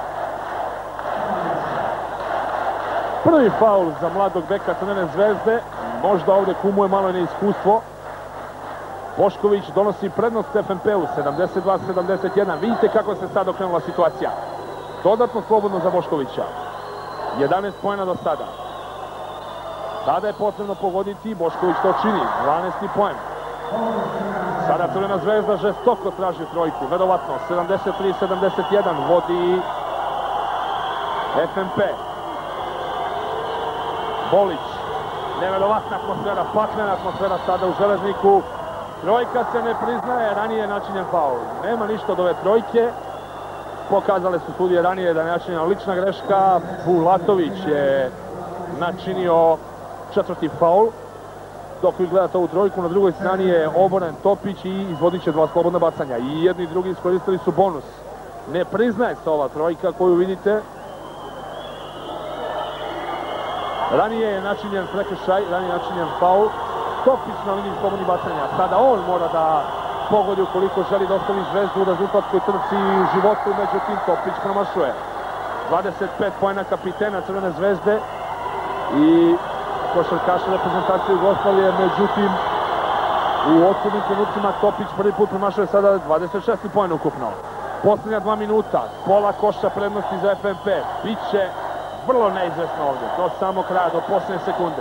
Prvi faul za mladog beka Crvene zvezde. Možda ovdje kumuje malo neiskustvo. Bošković donosi prednost F N P-u, sedamdeset dva sedamdeset jedan. Vidite kako se sad okrenula situacija. Dodatno slobodno za Boškovića. jedanaest poena do sada. Sada je potrebno pogoditi, Bošković to čini. dvanaesti poen. Sada Crvena zvezda žestoko traži trojku, verovatno. sedamdeset tri sedamdeset jedan vodi F N P. Bolić. Neverovatna atmosfera, paklena atmosfera sada u Železniku. Trojka se ne priznaje, ranije je načinjen faul. Nema ništa od ove trojke. Pokazale su sudije ranije da je načinjena lična greška. Bulatović je načinio četvrti faul. Dok vi gledate ovu trojku, na drugoj strani je oboren Topić i izvodit će dva slobodna bacanja. I jedni i drugi iskoristili su bonus. Ne priznaje se ova trojka koju vidite. Ranije je načinjen prekršaj, ranije je načinjen faul. Topić na liniji slobodnih bacanja. Sada on mora da pogodi ukoliko želi da ostavi Zvezdu u rezultatskoj trci u životu, međutim Topić promašuje. dvadeset pet poena kapitena Crvene zvezde i košarkaša reprezentacije Jugoslavije, međutim u odsudnim trenucima Topić prvi put promašuje sada dvadeset šest poena ukupno. Posljednja dva minuta, pola koša prednosti za F N P. Biće vrlo neizvesno ovdje, do samog kraja, do posljednje sekunde.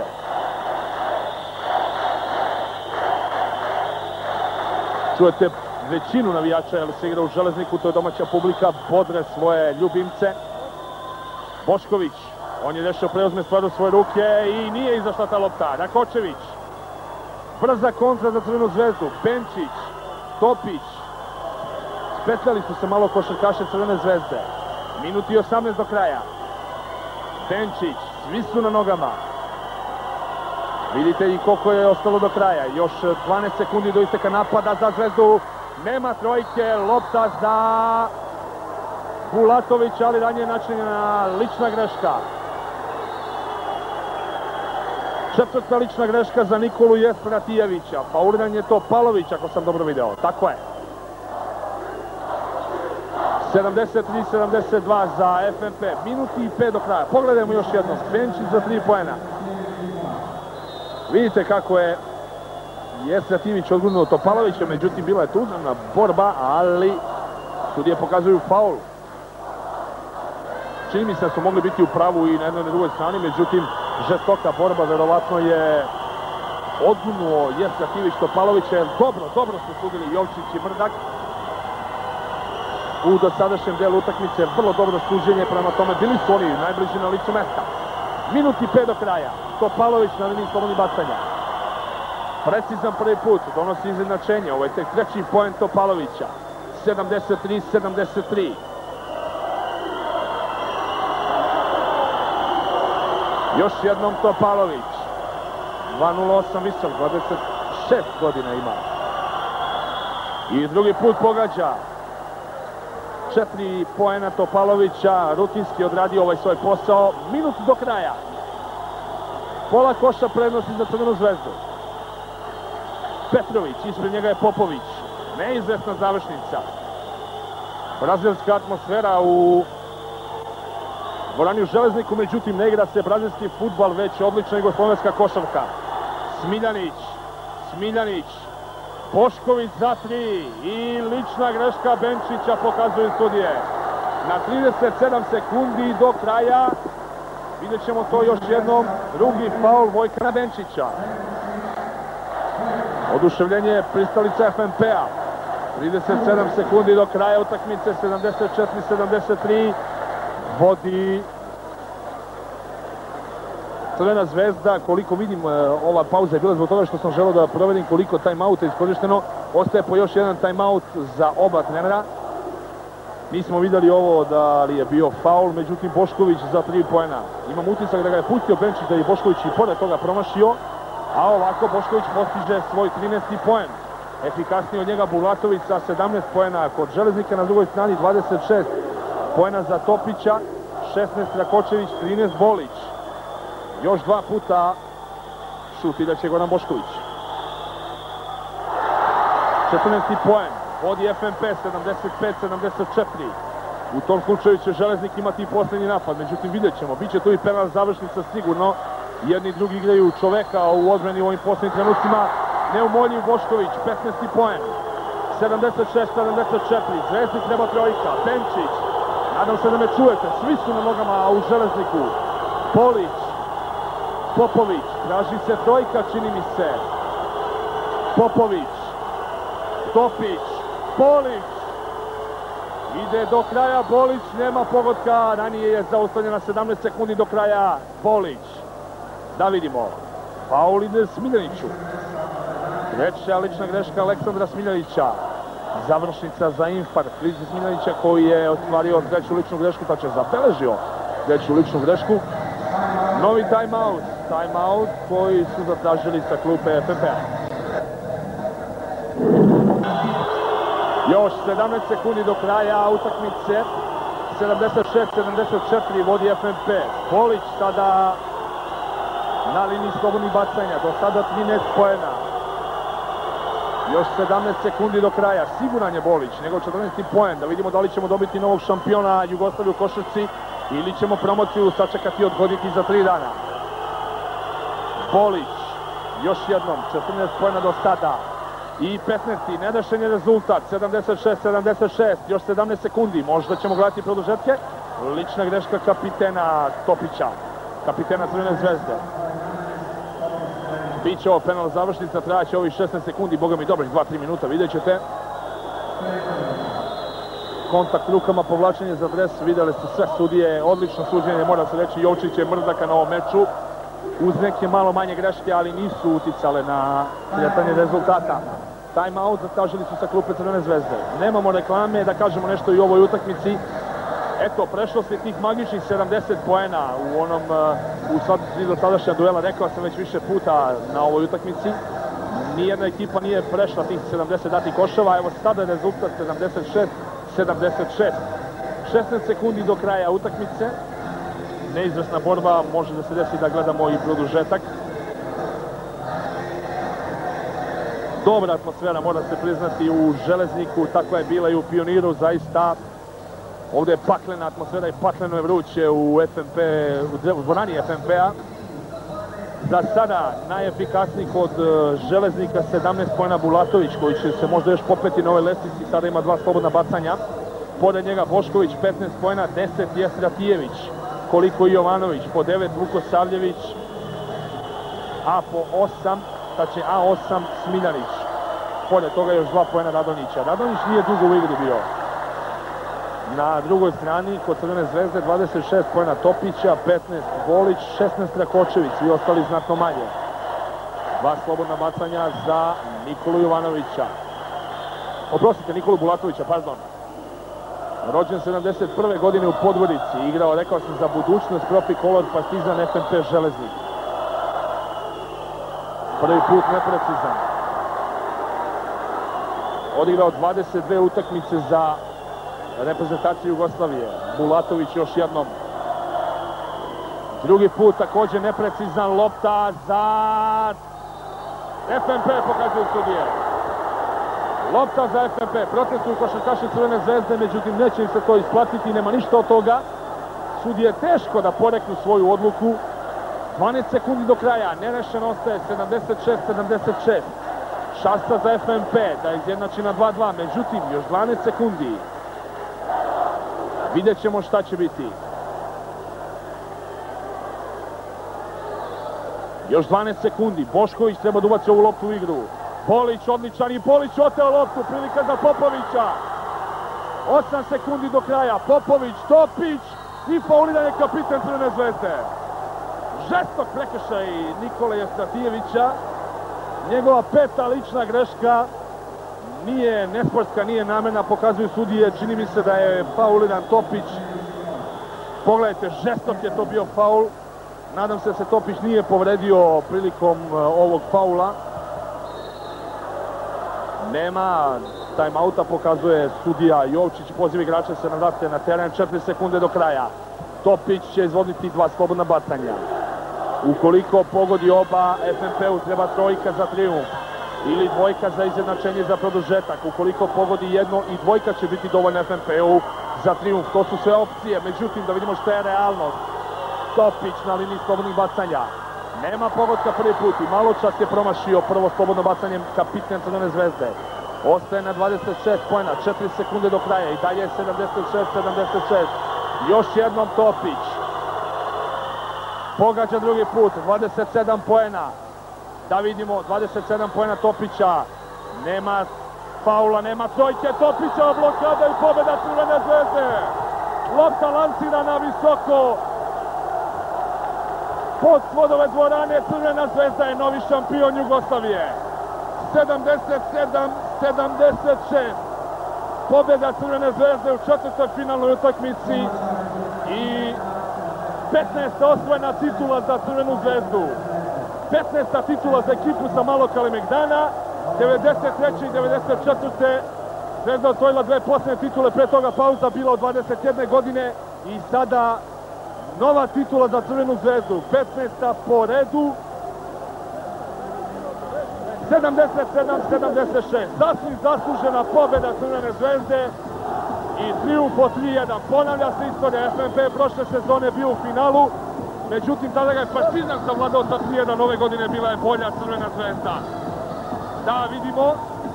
Čujete većinu navijača, jer se igra u Železniku, to je domaća publika, bodre svoje ljubimce. Bošković, on je rešio preuzme stvar u svoje ruke i nije izašla ta lopta. Rakočević, brza kontra za Crvenu zvezdu. Benčić, Topić, spetljali su se malo košarkaše Crvene zvezde. Minut i osamnaest do kraja. Benčić, svi su na nogama. Vidite i koliko je ostalo do kraja. Još dvanaest sekundi do isteka napada za Zvezdu. Nema trojke, lopta za Bulatović, ali ranije načinjena lična greška. Četvrta lična greška za Nikolu Jesratijevića. Fauliran je to Palović, ako sam dobro video. Tako je. sedamdeset tri sedamdeset dva za F N P. Minuti i pet do kraja. Pogledajmo još jednom. Benčić za tri poena. Vidite kako je Jesra Timić odgurnuo Topalovića, međutim bila je tužna borba, ali sudije pokazuju faul. Čini mi se da su mogli biti u pravu i na jednoj i na drugoj strani, međutim žestoka borba, verovatno je odgurnuo Jesra Timić Topalovića, jer dobro, dobro su sudili Jovčić i Mrdak. U dosadašnjem delu utakmice vrlo dobro suđenje, prema tome bili su oni najbliži na licu mesta. Minut i pet do kraja. Topalović na liniji slobodnih bacanja. Precizan prvi put, donosi izjednačenje. Ovo je tek treći poen Topalovića. sedamdeset tri sedamdeset tri. Još jednom Topalović. dva nula osam visok, dvadeset šest godina ima. I drugi put pogađa. Četiri poena Topalovića, rutinski odradio ovaj svoj posao. Minut do kraja. Pola koša prednosti za Crvenu zvezdu. Petrović, ispred njega je Popović. Neizvesna završnica. Brazilska atmosfera u dvorani u Železniku, međutim ne igra se brazilski fudbal, već odlična jugoslovenska košarka. Smiljanić, Smiljanić, Bošković za tri i lična greška Benčića, pokazuju sudije. Na trideset sedam sekundi do kraja vidjet ćemo to još jednom. Drugi faul Vojka Benčića. Oduševljenje pristalica F N P-a. trideset sedam sekundi do kraja utakmice, sedamdeset četiri sedamdeset tri. Vodi Crvena zvezda. Koliko vidim, ova pauza je bila zbog toga što sam želeo da provedim koliko time-outa je iskorišteno. Ostaje po još jedan time-out za oba trenera. Nismo vidjeli ovo da li je bio faul, međutim Bošković za tri poena. Imam utisak da ga je pustio Benčić, da je Bošković i pored toga promašio, a ovako Bošković postiže svoj trinaesti poen. Efikasniji od njega Bulatović sa sedamnaest poena, kod Železnika na drugoj strani dvadeset šest poena za Topića, šesnaest Rakočević, trinaest Bolić. Još dva puta šut i da će Goran Bošković. četrnaesti poen, vodi F N P sedamdeset pet sedamdeset četiri. U tom slučaju će Železnik imati i posljednji napad, međutim vidjet ćemo. Biće tu i penal završnica sigurno. Jedni i drugi igraju čoveka u odbrani u ovim posljednjim trenucima. Neumoljiv Bošković, petnaesti poen. sedamdeset šest sedamdeset četiri. Zvezdi treba trojka. Benčić. Nadam se da me čujete. Svi su na nogama u Železniku. Polić. Popović. Traži se trojka, čini mi se. Popović. Topić. Polić. Ide do kraja Bolić. Nema pogotka. Ranije je zaustavljena sedamnaest sekundi do kraja Bolić. Da vidimo. Faul ide Smiljaniću. Treća lična greška Aleksandra Smiljanića. Završnica za infarkt Krizi Smiljanića, koji je ostvario treću ličnu grešku, pa će zabeležio treću ličnu grešku. Novi time-out. Time-out koji su zatražili sa klupe F N P-a. Još sedamnaest sekundi do kraja utakmice. sedamdeset šest sedamdeset četiri vodi F N P. Polić sada na liniji slobodnih bacanja. Do sada trinaest poena. Još sedamnaest sekundi do kraja. Siguran je Bolić, njegov četrnaesti poen. Da vidimo da li ćemo dobiti novog šampiona Jugoslavije u košarci ili ćemo promociju sačekati i odgoditi za tri dana. Bolić, još jednom, četrnaest poena do sada. I petnaesti, nedešen je rezultat, sedamdeset šest sedamdeset šest, još sedamnaest sekundi, možda ćemo gledati produžetke. Lična greška kapitena Topića, kapitena Crvene zvezde. Biće ovo penal završnica, trajaće ovih šesnaest sekundi, boga mi dobrih dva tri minuta, vidjet ćete. Kontakt rukama, povlačenje za dres, vidjeli ste sve sudije, odlično suđenje, mora se reći, Jovčić je Mrdaka na ovom meču. Uz neke malo manje greške, ali nisu uticale na kretanje rezultata. Time out zatražili su sa klupe Crvene zvezde. Nemamo reklame, da kažemo nešto i u ovoj utakmici. Eto, prešlo se tih magičnih sedamdeset poena u onom, u sad do sadašnja duela, rekao sam već više puta na ovoj utakmici. Nijedna ekipa nije prešla tih sedamdeset datih koševa, evo sada je rezultat sedamdeset šest sedamdeset šest. šesnaest sekundi do kraja utakmice. Neizvesna borba, može da se desi da gledamo i produžetak. Dobra atmosfera, mora se priznati, u Železniku, takva je bila i u Pioniru, zaista Ovdje je paklena atmosfera i pakleno je vruće u F M P, u dvorani F M P-a. Za sada najefikasniji kod Železnika sedamnaest poena Bulatović, koji će se možda još popeti na ovoj lestvici, sada ima dva slobodna bacanja. Pored njega Bošković petnaest poena, deset Jesratijević, koliko i Jovanović, po devet Vukosavljević, a po osam, tačnije A osam Smiljanić. Pored toga još dva poena Radonjića. Radonjić nije dugo u igri bio. Na drugoj strani kod Crvene zvezde dvadeset šest poena Topića, petnaest Bolić, šesnaest Rakočević, svi ostali znatno manje. Dva slobodna bacanja za Nikolu Jovanovića. Oprostite, Nikolu Bulatovića, pardon. Rođen sedamdeset prve godine u Podgorici, igrao, rekao sam, za budućnost Profi Kolor, Partizan, F M P, Železnik. Prvi put neprecizan. Odigrao dvadeset dve utakmice za reprezentaciju Jugoslavije. Bulatović još jednom. Drugi put također neprecizan, lopta za F M P, pokazuju sudije. Lopta za F M P, protestuju košarkaši Crvene zvezde, međutim neće im se to isplatiti, nema ništa od toga. Sudije teško da poreknu svoju odluku. dvanaest sekundi do kraja, nerešeno ostaje sedamdeset šest sedamdeset šest. Šansa za F M P da izjednači na dva dva, međutim još dvanaest sekundi. Vidjet ćemo šta će biti. Još dvanaest sekundi, Bošković treba da ubaci ovu loptu u igru. Bolić odličan i Bolić oteo loptu, prilika za Popovića. osam sekundi do kraja, Popović, Topić i fauliran je kapitan Crvene zvezde. Žestok prekršaj Nikole Jesratijevića. Njegova peta lična greška, nije nesportska, nije namerna, pokazuju sudije, čini mi se da je fauliran Topić. Pogledajte, žestok je to bio faul. Nadam se da se Topić nije povredio prilikom ovog faula. Nema time-outa, pokazuje sudija Jovčić, poziv igrača se navrate na teren, četiri sekunde do kraja. Topić će izvoditi dva slobodna bacanja. Ukoliko pogodi oba, F M P-u treba trojka za trijumf ili dvojka za izjednačenje za produžetak. Ukoliko pogodi jedno i dvojka će biti dovoljno F M P-u za trijumf. To su sve opcije, međutim da vidimo što je realnost. Topić na liniji slobodnih bacanja. Nema pogodka prvi put i malo čas je promašio prvo slobodno bacanje kapitan Crvene zvezde. Ostaje na dvadeset šest poena, četiri sekunde do kraja i dalje sedamdeset šest sedamdeset šest. Još jednom Topić. Pogađa drugi put, dvadeset sedam poena. Da vidimo, dvadeset sedam poena Topića. Nema faula, nema trojke Topića, blokada i pobjeda Crvene zvezde. Lopta lansirana visoko. Pod svodove dvorane Crvena zvezda je novi šampion Jugoslavije. sedamdeset sedam sedamdeset šest. Pobjeda Crvene zvezde u četvrtoj finalnoj utakmici i petnaesta osvojena titula za Crvenu zvezdu. petnaesta titula za ekipu sa Malog Kalemegdana. devedeset treće i devedeset četvrte Zvezda osvojila dve posljednje titule, pre toga pauza bila od dvadeset jedne godine i sada nova titula za Crvenu zvezdu, petnaesta po redu. sedamdeset sedam sedamdeset šest. Sasvim zaslužena pobjeda Crvene zvezde i trijumf od tri jedan. Ponavlja se istorija. F M P prošle sezone bio u finalu, međutim tada ga je Partizan savladao sa tri jedan. Ove godine bila je bolja Crvena zvezda. Da vidimo.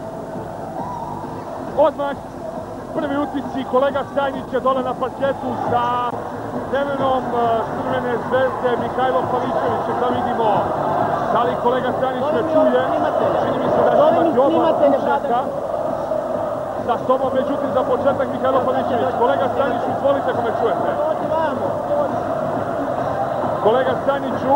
Odmah prvi utisci, kolega Stajnić je dole na parketu sa trenerom Crvene zvezde Mihajlom Pavićevićem. Da vidimo da li kolega Stajnić me čuje. Čini mi se da će imati oba slušnjaka sa sobom, međutim za početak Mihajlo Pavićević. Kolega Stajniću, izvolite ako me čujete. Kolega Stajniću.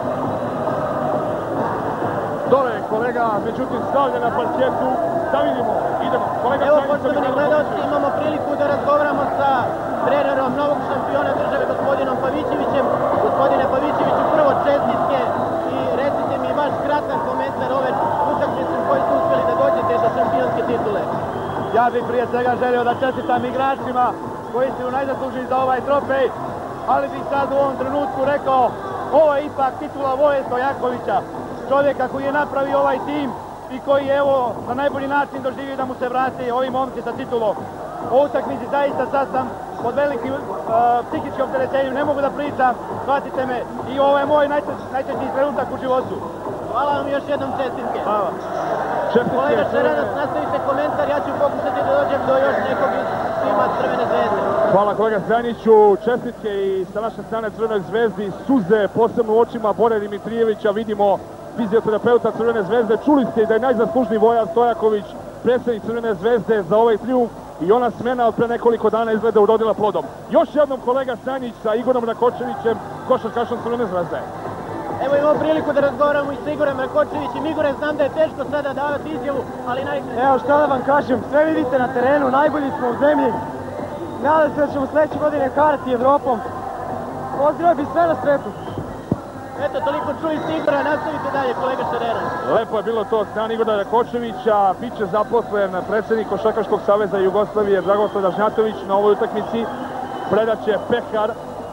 Dole je kolega, međutim stavlja na parketu. Da vidimo, idemo. Kolega Evo, Stajnić, poštovani gledalci, imamo priliku da razgovaramo sa trenerom novog šampiona države, gospodinom Pavićevićem. Gospodine Pavićeviću, prvo čestitke i recite mi vaš kratak komentar ove utakmice u kojoj ste uspjeli da dođete do šampionske titule. Ja bih prije svega želio da čestitam igračima koji su najzaslužili za ovaj trofej, ali bih sad u ovom trenutku rekao, ovo je ipak titula Voje Stojakovića, čovjeka koji je napravio ovaj tim i koji je evo na najbolji način doživio da mu se vrati ovi momci sa titulom. O utakmici zaista sad sam pod velikim psihičkim opterećenjem, ne mogu da pričam, shvatite me, i ovo je moj najčešći trenutak u životu. Hvala vam još jednom čestitke. Hvala. Kolega Šarenac, nastavite komentar, ja ću pokušati da dođem do još nekog iz tima Crvene zvezde. Hvala kolega Zraniću, čestitke i sa naše strane Crvenoj zvezdi, suze posebno u očima Bore Dimitrijevića, vidimo fizioterapeuta Crvene zvezde, čuli ste da je najzaslužniji Voja Stojaković, predsjednik Crvene zvezde za ovaj trijumf i ona smena od pre nekoliko dana izgleda urodila plodom. Još jednom kolega Stanjić sa Igorom Rakočevićem, košarkašom Crvene zvezde. Evo imamo priliku da razgovaramo i sa Igorem Rakočevićem. Igore, znam da je teško sada davati izjavu, ali najsreće. Evo šta da vam kažem, sve vidite na terenu, najbolji smo u zemlji. Nadam se da ćemo sljedeće godine karati Evropom. Pozdrav bi sve na svetu. Eto, toliko čuli ste Igora, nastavite dalje, kolega Šarenac. Lepo je bilo to od strane Igora Rakočevića, biće zaposlen predsjednik Košarkaškog saveza Jugoslavije Dragoslav Dažnjatović na ovoj utakmici. Predaće pehar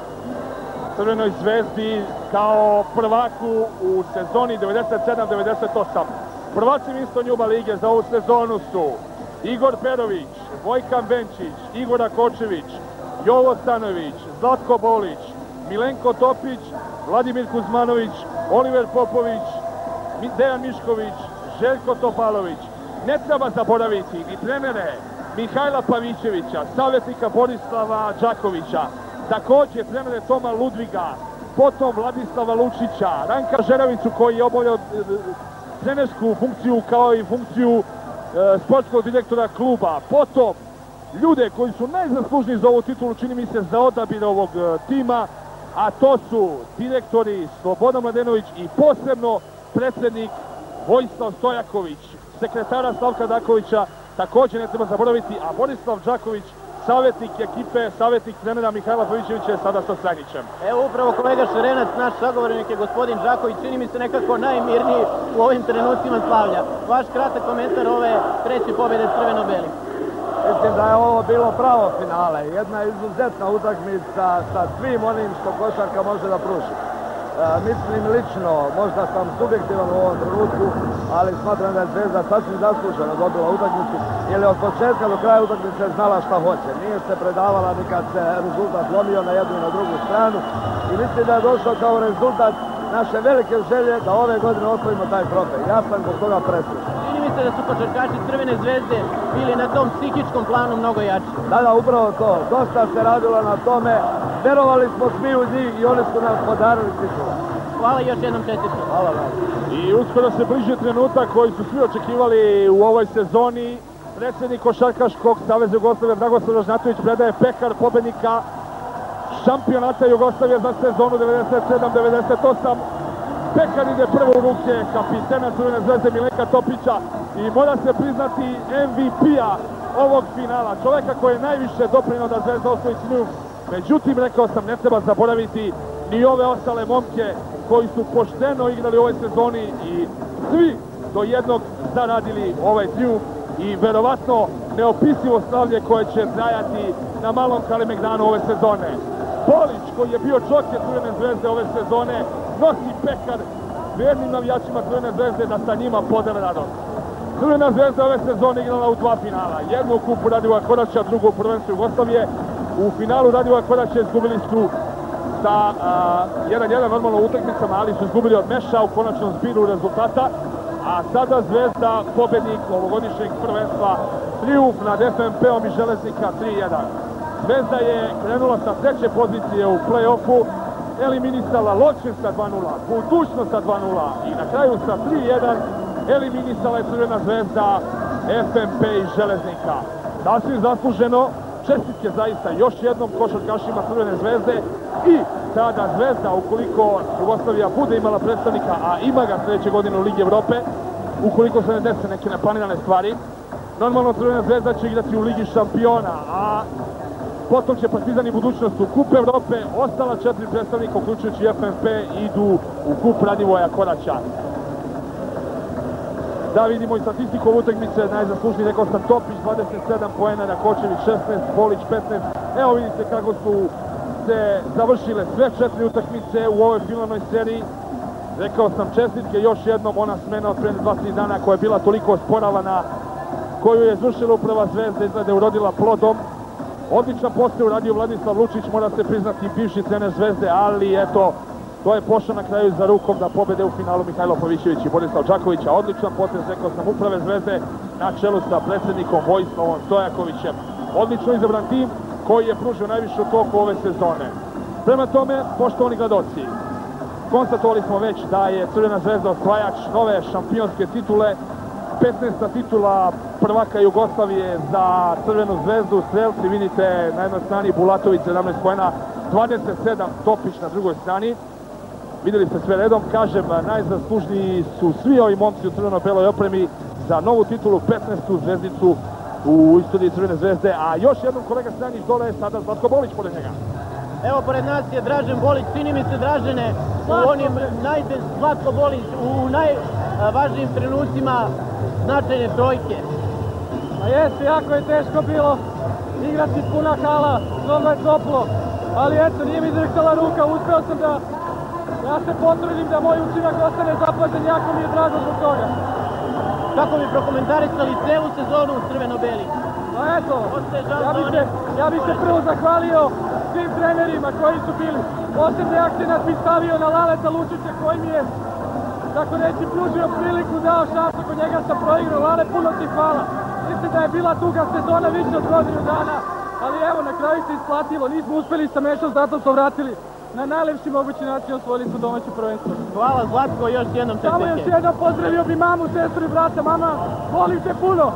Crvenoj zvezdi kao prvaku u sezoni devedeset sedam devedeset osam. Prvaci Winston Juba lige za ovu sezonu su Igor Perović, Vojkan Benčić, Igor Rakočević, Jovo Stanović, Zlatko Bolić, Milenko Topić, Vladimir Kuzmanović, Oliver Popović, Dejan Mišković, Željko Topalović. Ne treba zaboraviti ni trenere Mihajla Pavićevića, savjetnika Borislava Đakovića, također trenere Toma Ludviga, potom Vladislava Lučića, Ranka Žeravicu koji je obavljao trenersku funkciju kao i funkciju e, sportskog direktora kluba, potom ljude koji su najzaslužniji za ovu titulu, čini mi se, za odabir ovog e, tima, a to su direktori Slobodan Mladenović i posebno predsjednik Vojislav Stojaković, sekretara Slavka Dakovića, također ne treba zaboraviti, a Borislav Đaković, savjetnik ekipe, savjetnik trenera Mihajla Pavićevića je sada sa Stanjićem. Evo upravo kolega Šarenac, naš sagovornik je gospodin Đaković, čini mi se nekako najmirniji u ovim trenucima slavlja. Vaš kratak komentar ove treće pobjede Crveno-belih. Mislim da je ovo bilo pravo finale, jedna izuzetna utakmica sa svim onim što košarka može da pruži. E, mislim lično, možda sam subjektivan u ovom trenutku, ali smatram da je Zvezda sasvim zasluženo dobila utakmicu, jer je od početka do kraja utakmice znala šta hoće. Nije se predavala ni kad se rezultat lomio na jednu i na drugu stranu i mislim da je došao kao rezultat naše velike želje da ove godine osvojimo taj trofej. Ja sam zbog toga presrećan. Čini mi se da su košarkaši Crvene zvezde bili na tom psihičkom planu mnogo jači. Da, da, upravo to. Dosta se radilo na tome. Verovali smo svi u njih i oni su nam podarili titulu. Hvala još jednom čestitku. Hvala vam. I uskoro se bliže trenutak koji su svi očekivali u ovoj sezoni. Predsjednik Košarkaškog saveza Jugoslavije Dragoslav Dažnjatović predaje pehar pobednika šampionata Jugoslavije za sezonu devedeset sedam devedeset osam. Pehar ide prvo u ruke kapitena Crvene zvezde Milenka Topića i mora se priznati M V P-a ovog finala, čovjeka koji je najviše doprinio da Zvezda osvoji trijumf. Međutim, rekao sam, ne treba zaboraviti ni ove ostale momke koji su pošteno igrali u ovoj sezoni i svi do jednog zaradili ovaj trijumf i verovatno neopisivo slavlje koje će trajati na malom Kalemegdanu ove sezone. Polić, koji je bio čoker Crvene zvezde ove sezone, nosi pehar vjernim navijačima Crvene zvezde da sa njima podele radost. Crvena zvezda ove sezone igrala u dva finala. Jednu u kupu Radivoja Koraća, drugu u prvenstvu Jugoslavije. U finalu Radivoja Koraća izgubili su sa jedan jedan normalno utakmicama, ali su izgubili od Meša u konačnom zbiru rezultata. A sada Zvezda, pobednik ovogodišnjeg prvenstva, trijumf nad F M P-om i Železnika tri jedan. Zvezda je krenula sa treće pozicije u play-offu, eliminisala Ločin sa dva nula, Budućnost sa dva nula i na kraju sa tri jedan eliminisala je Crvena zvezda, F M P i Železnika. Sasvim zasluženo, čestitke zaista još jednom košarkašima Crvene zvezde i sada Zvezda, ukoliko Jugoslavija bude imala predstavnika, a ima ga sljedeće godine u Ligi Evrope, ukoliko se ne dese neke neplanirane stvari, normalno Crvena zvezda će igrati u Ligi šampiona, a potom će Partizan i Budućnost u Kup Evrope, ostala četiri predstavnika, uključujući F M P, idu u Kup Radivoja Koraća. Da vidimo i statistiku utakmice, najzaslužniji, rekao sam, Topić dvadeset sedam poena, Rakočević šesnaest, Polić petnaest. Evo vidite kako su se završile sve četiri utakmice u ovoj finalnoj seriji. Rekao sam, čestitke još jednom, ona smena od pre dva tri dana koja je bila toliko osporavana, koju je izvršila uprava Zvezde, izgleda je urodila plodom. Odličan posao uradio Vladislav Lučić, mora se priznati bivši trener Zvezde, ali eto, to je pošao na kraju za rukom da pobede u finalu Mihajlo Pavićević i Borislav Đakovića. Odličan potez, rekao sam, uprave Zvezde na čelu sa predsjednikom Vojislavom Stojakovićem. Odlično izabran tim koji je pružio najviše u toku ove sezone. Prema tome, poštovani gledaoci, konstatovali smo već da je Crvena Zvezda osvajač nove šampionske titule, petnaesta titula prvaka Jugoslavije za Crvenu Zvezdu. Strelci vidite na jednoj strani Bulatović sedamnaest poena, dvadeset sedam Topić na drugoj strani. Vidjeli ste sve redom, kažem, najzaslužniji su svi ovi momci u crveno-beloj opremi za novu titulu, petnaestu zvezdicu u istoriji Crvene Zvezde, a još jednom kolega Stanić dole je sada Zlatko Bolić pored njega. Evo, pored nas je Dražen Bolić, čini mi se, Dražene, u onim najde Zlatko Bolić, u najvažnijim trenucima značajne trojke. A jeste, jako je teško bilo igrati puna hala, mnogo je toplo, ali eto, nije mi drhtala ruka, uspeo sam da ja se potrudim da moj učinak ostane zapažen, jako mi je drago zbog toga. Kako bi prokomentarisali celu sezonu u crveno-beli? A eto, ja bi, se, ja bi se prvo zahvalio svim trenerima koji su bili. Posebni akcenat bi stavio na Laleta Lučića koji mi je, tako reći, pružio priliku, dao šansu, kod njega sam proigrao. Lale, puno ti hvala. Mislim da je bila tuga sezona više od godinu dana, ali evo, na kraju se isplatilo. Nismo uspeli sa mečom, zato smo vratili na najlepši mogući način, osvojili smo domaće prvenstvo. Hvala Zlatko, još jednom čestitke. Samo još jednom pozdravio bi mamu, sestru i brata. Mama, volim te puno.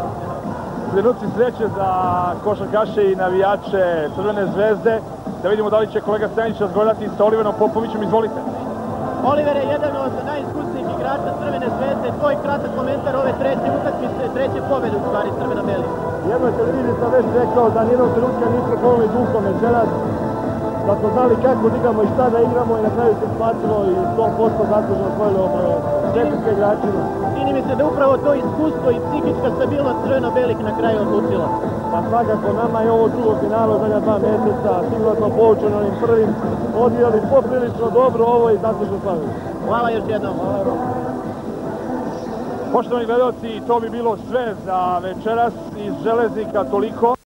Trenuci sreće za košarkaše i navijače Crvene Zvezde. Da vidimo da li će kolega Stanić razgovarati sa Oliverom Popovićem. Izvolite. Oliver je jedan od najiskusnijih igrača Crvene Zvezde. Tvoj kratak komentar ove treće utakmice, treće pobjede u stvari crveno-beli. Jednoj televiziji sam već rekao da nijednog trenutka nismo krenuli duhom večeras, da smo znali kako da igramo i šta da igramo i na kraju se isplatilo i sto posto zaslužno osvojili opravo četvrske igračima. Čini mi se da upravo to iskustvo i psihička stabilnost crveno-belih na kraju odlučila. Pa svakako nama je ovo drugo finalo zadnja dva mjeseca, sigurno smo poučeni onim prvim, odvijali poprilično dobro ovo i zaslužno slavili. Hvala još jednom. Poštovani gledalci, to bi bilo sve za večeras iz Železnika, toliko.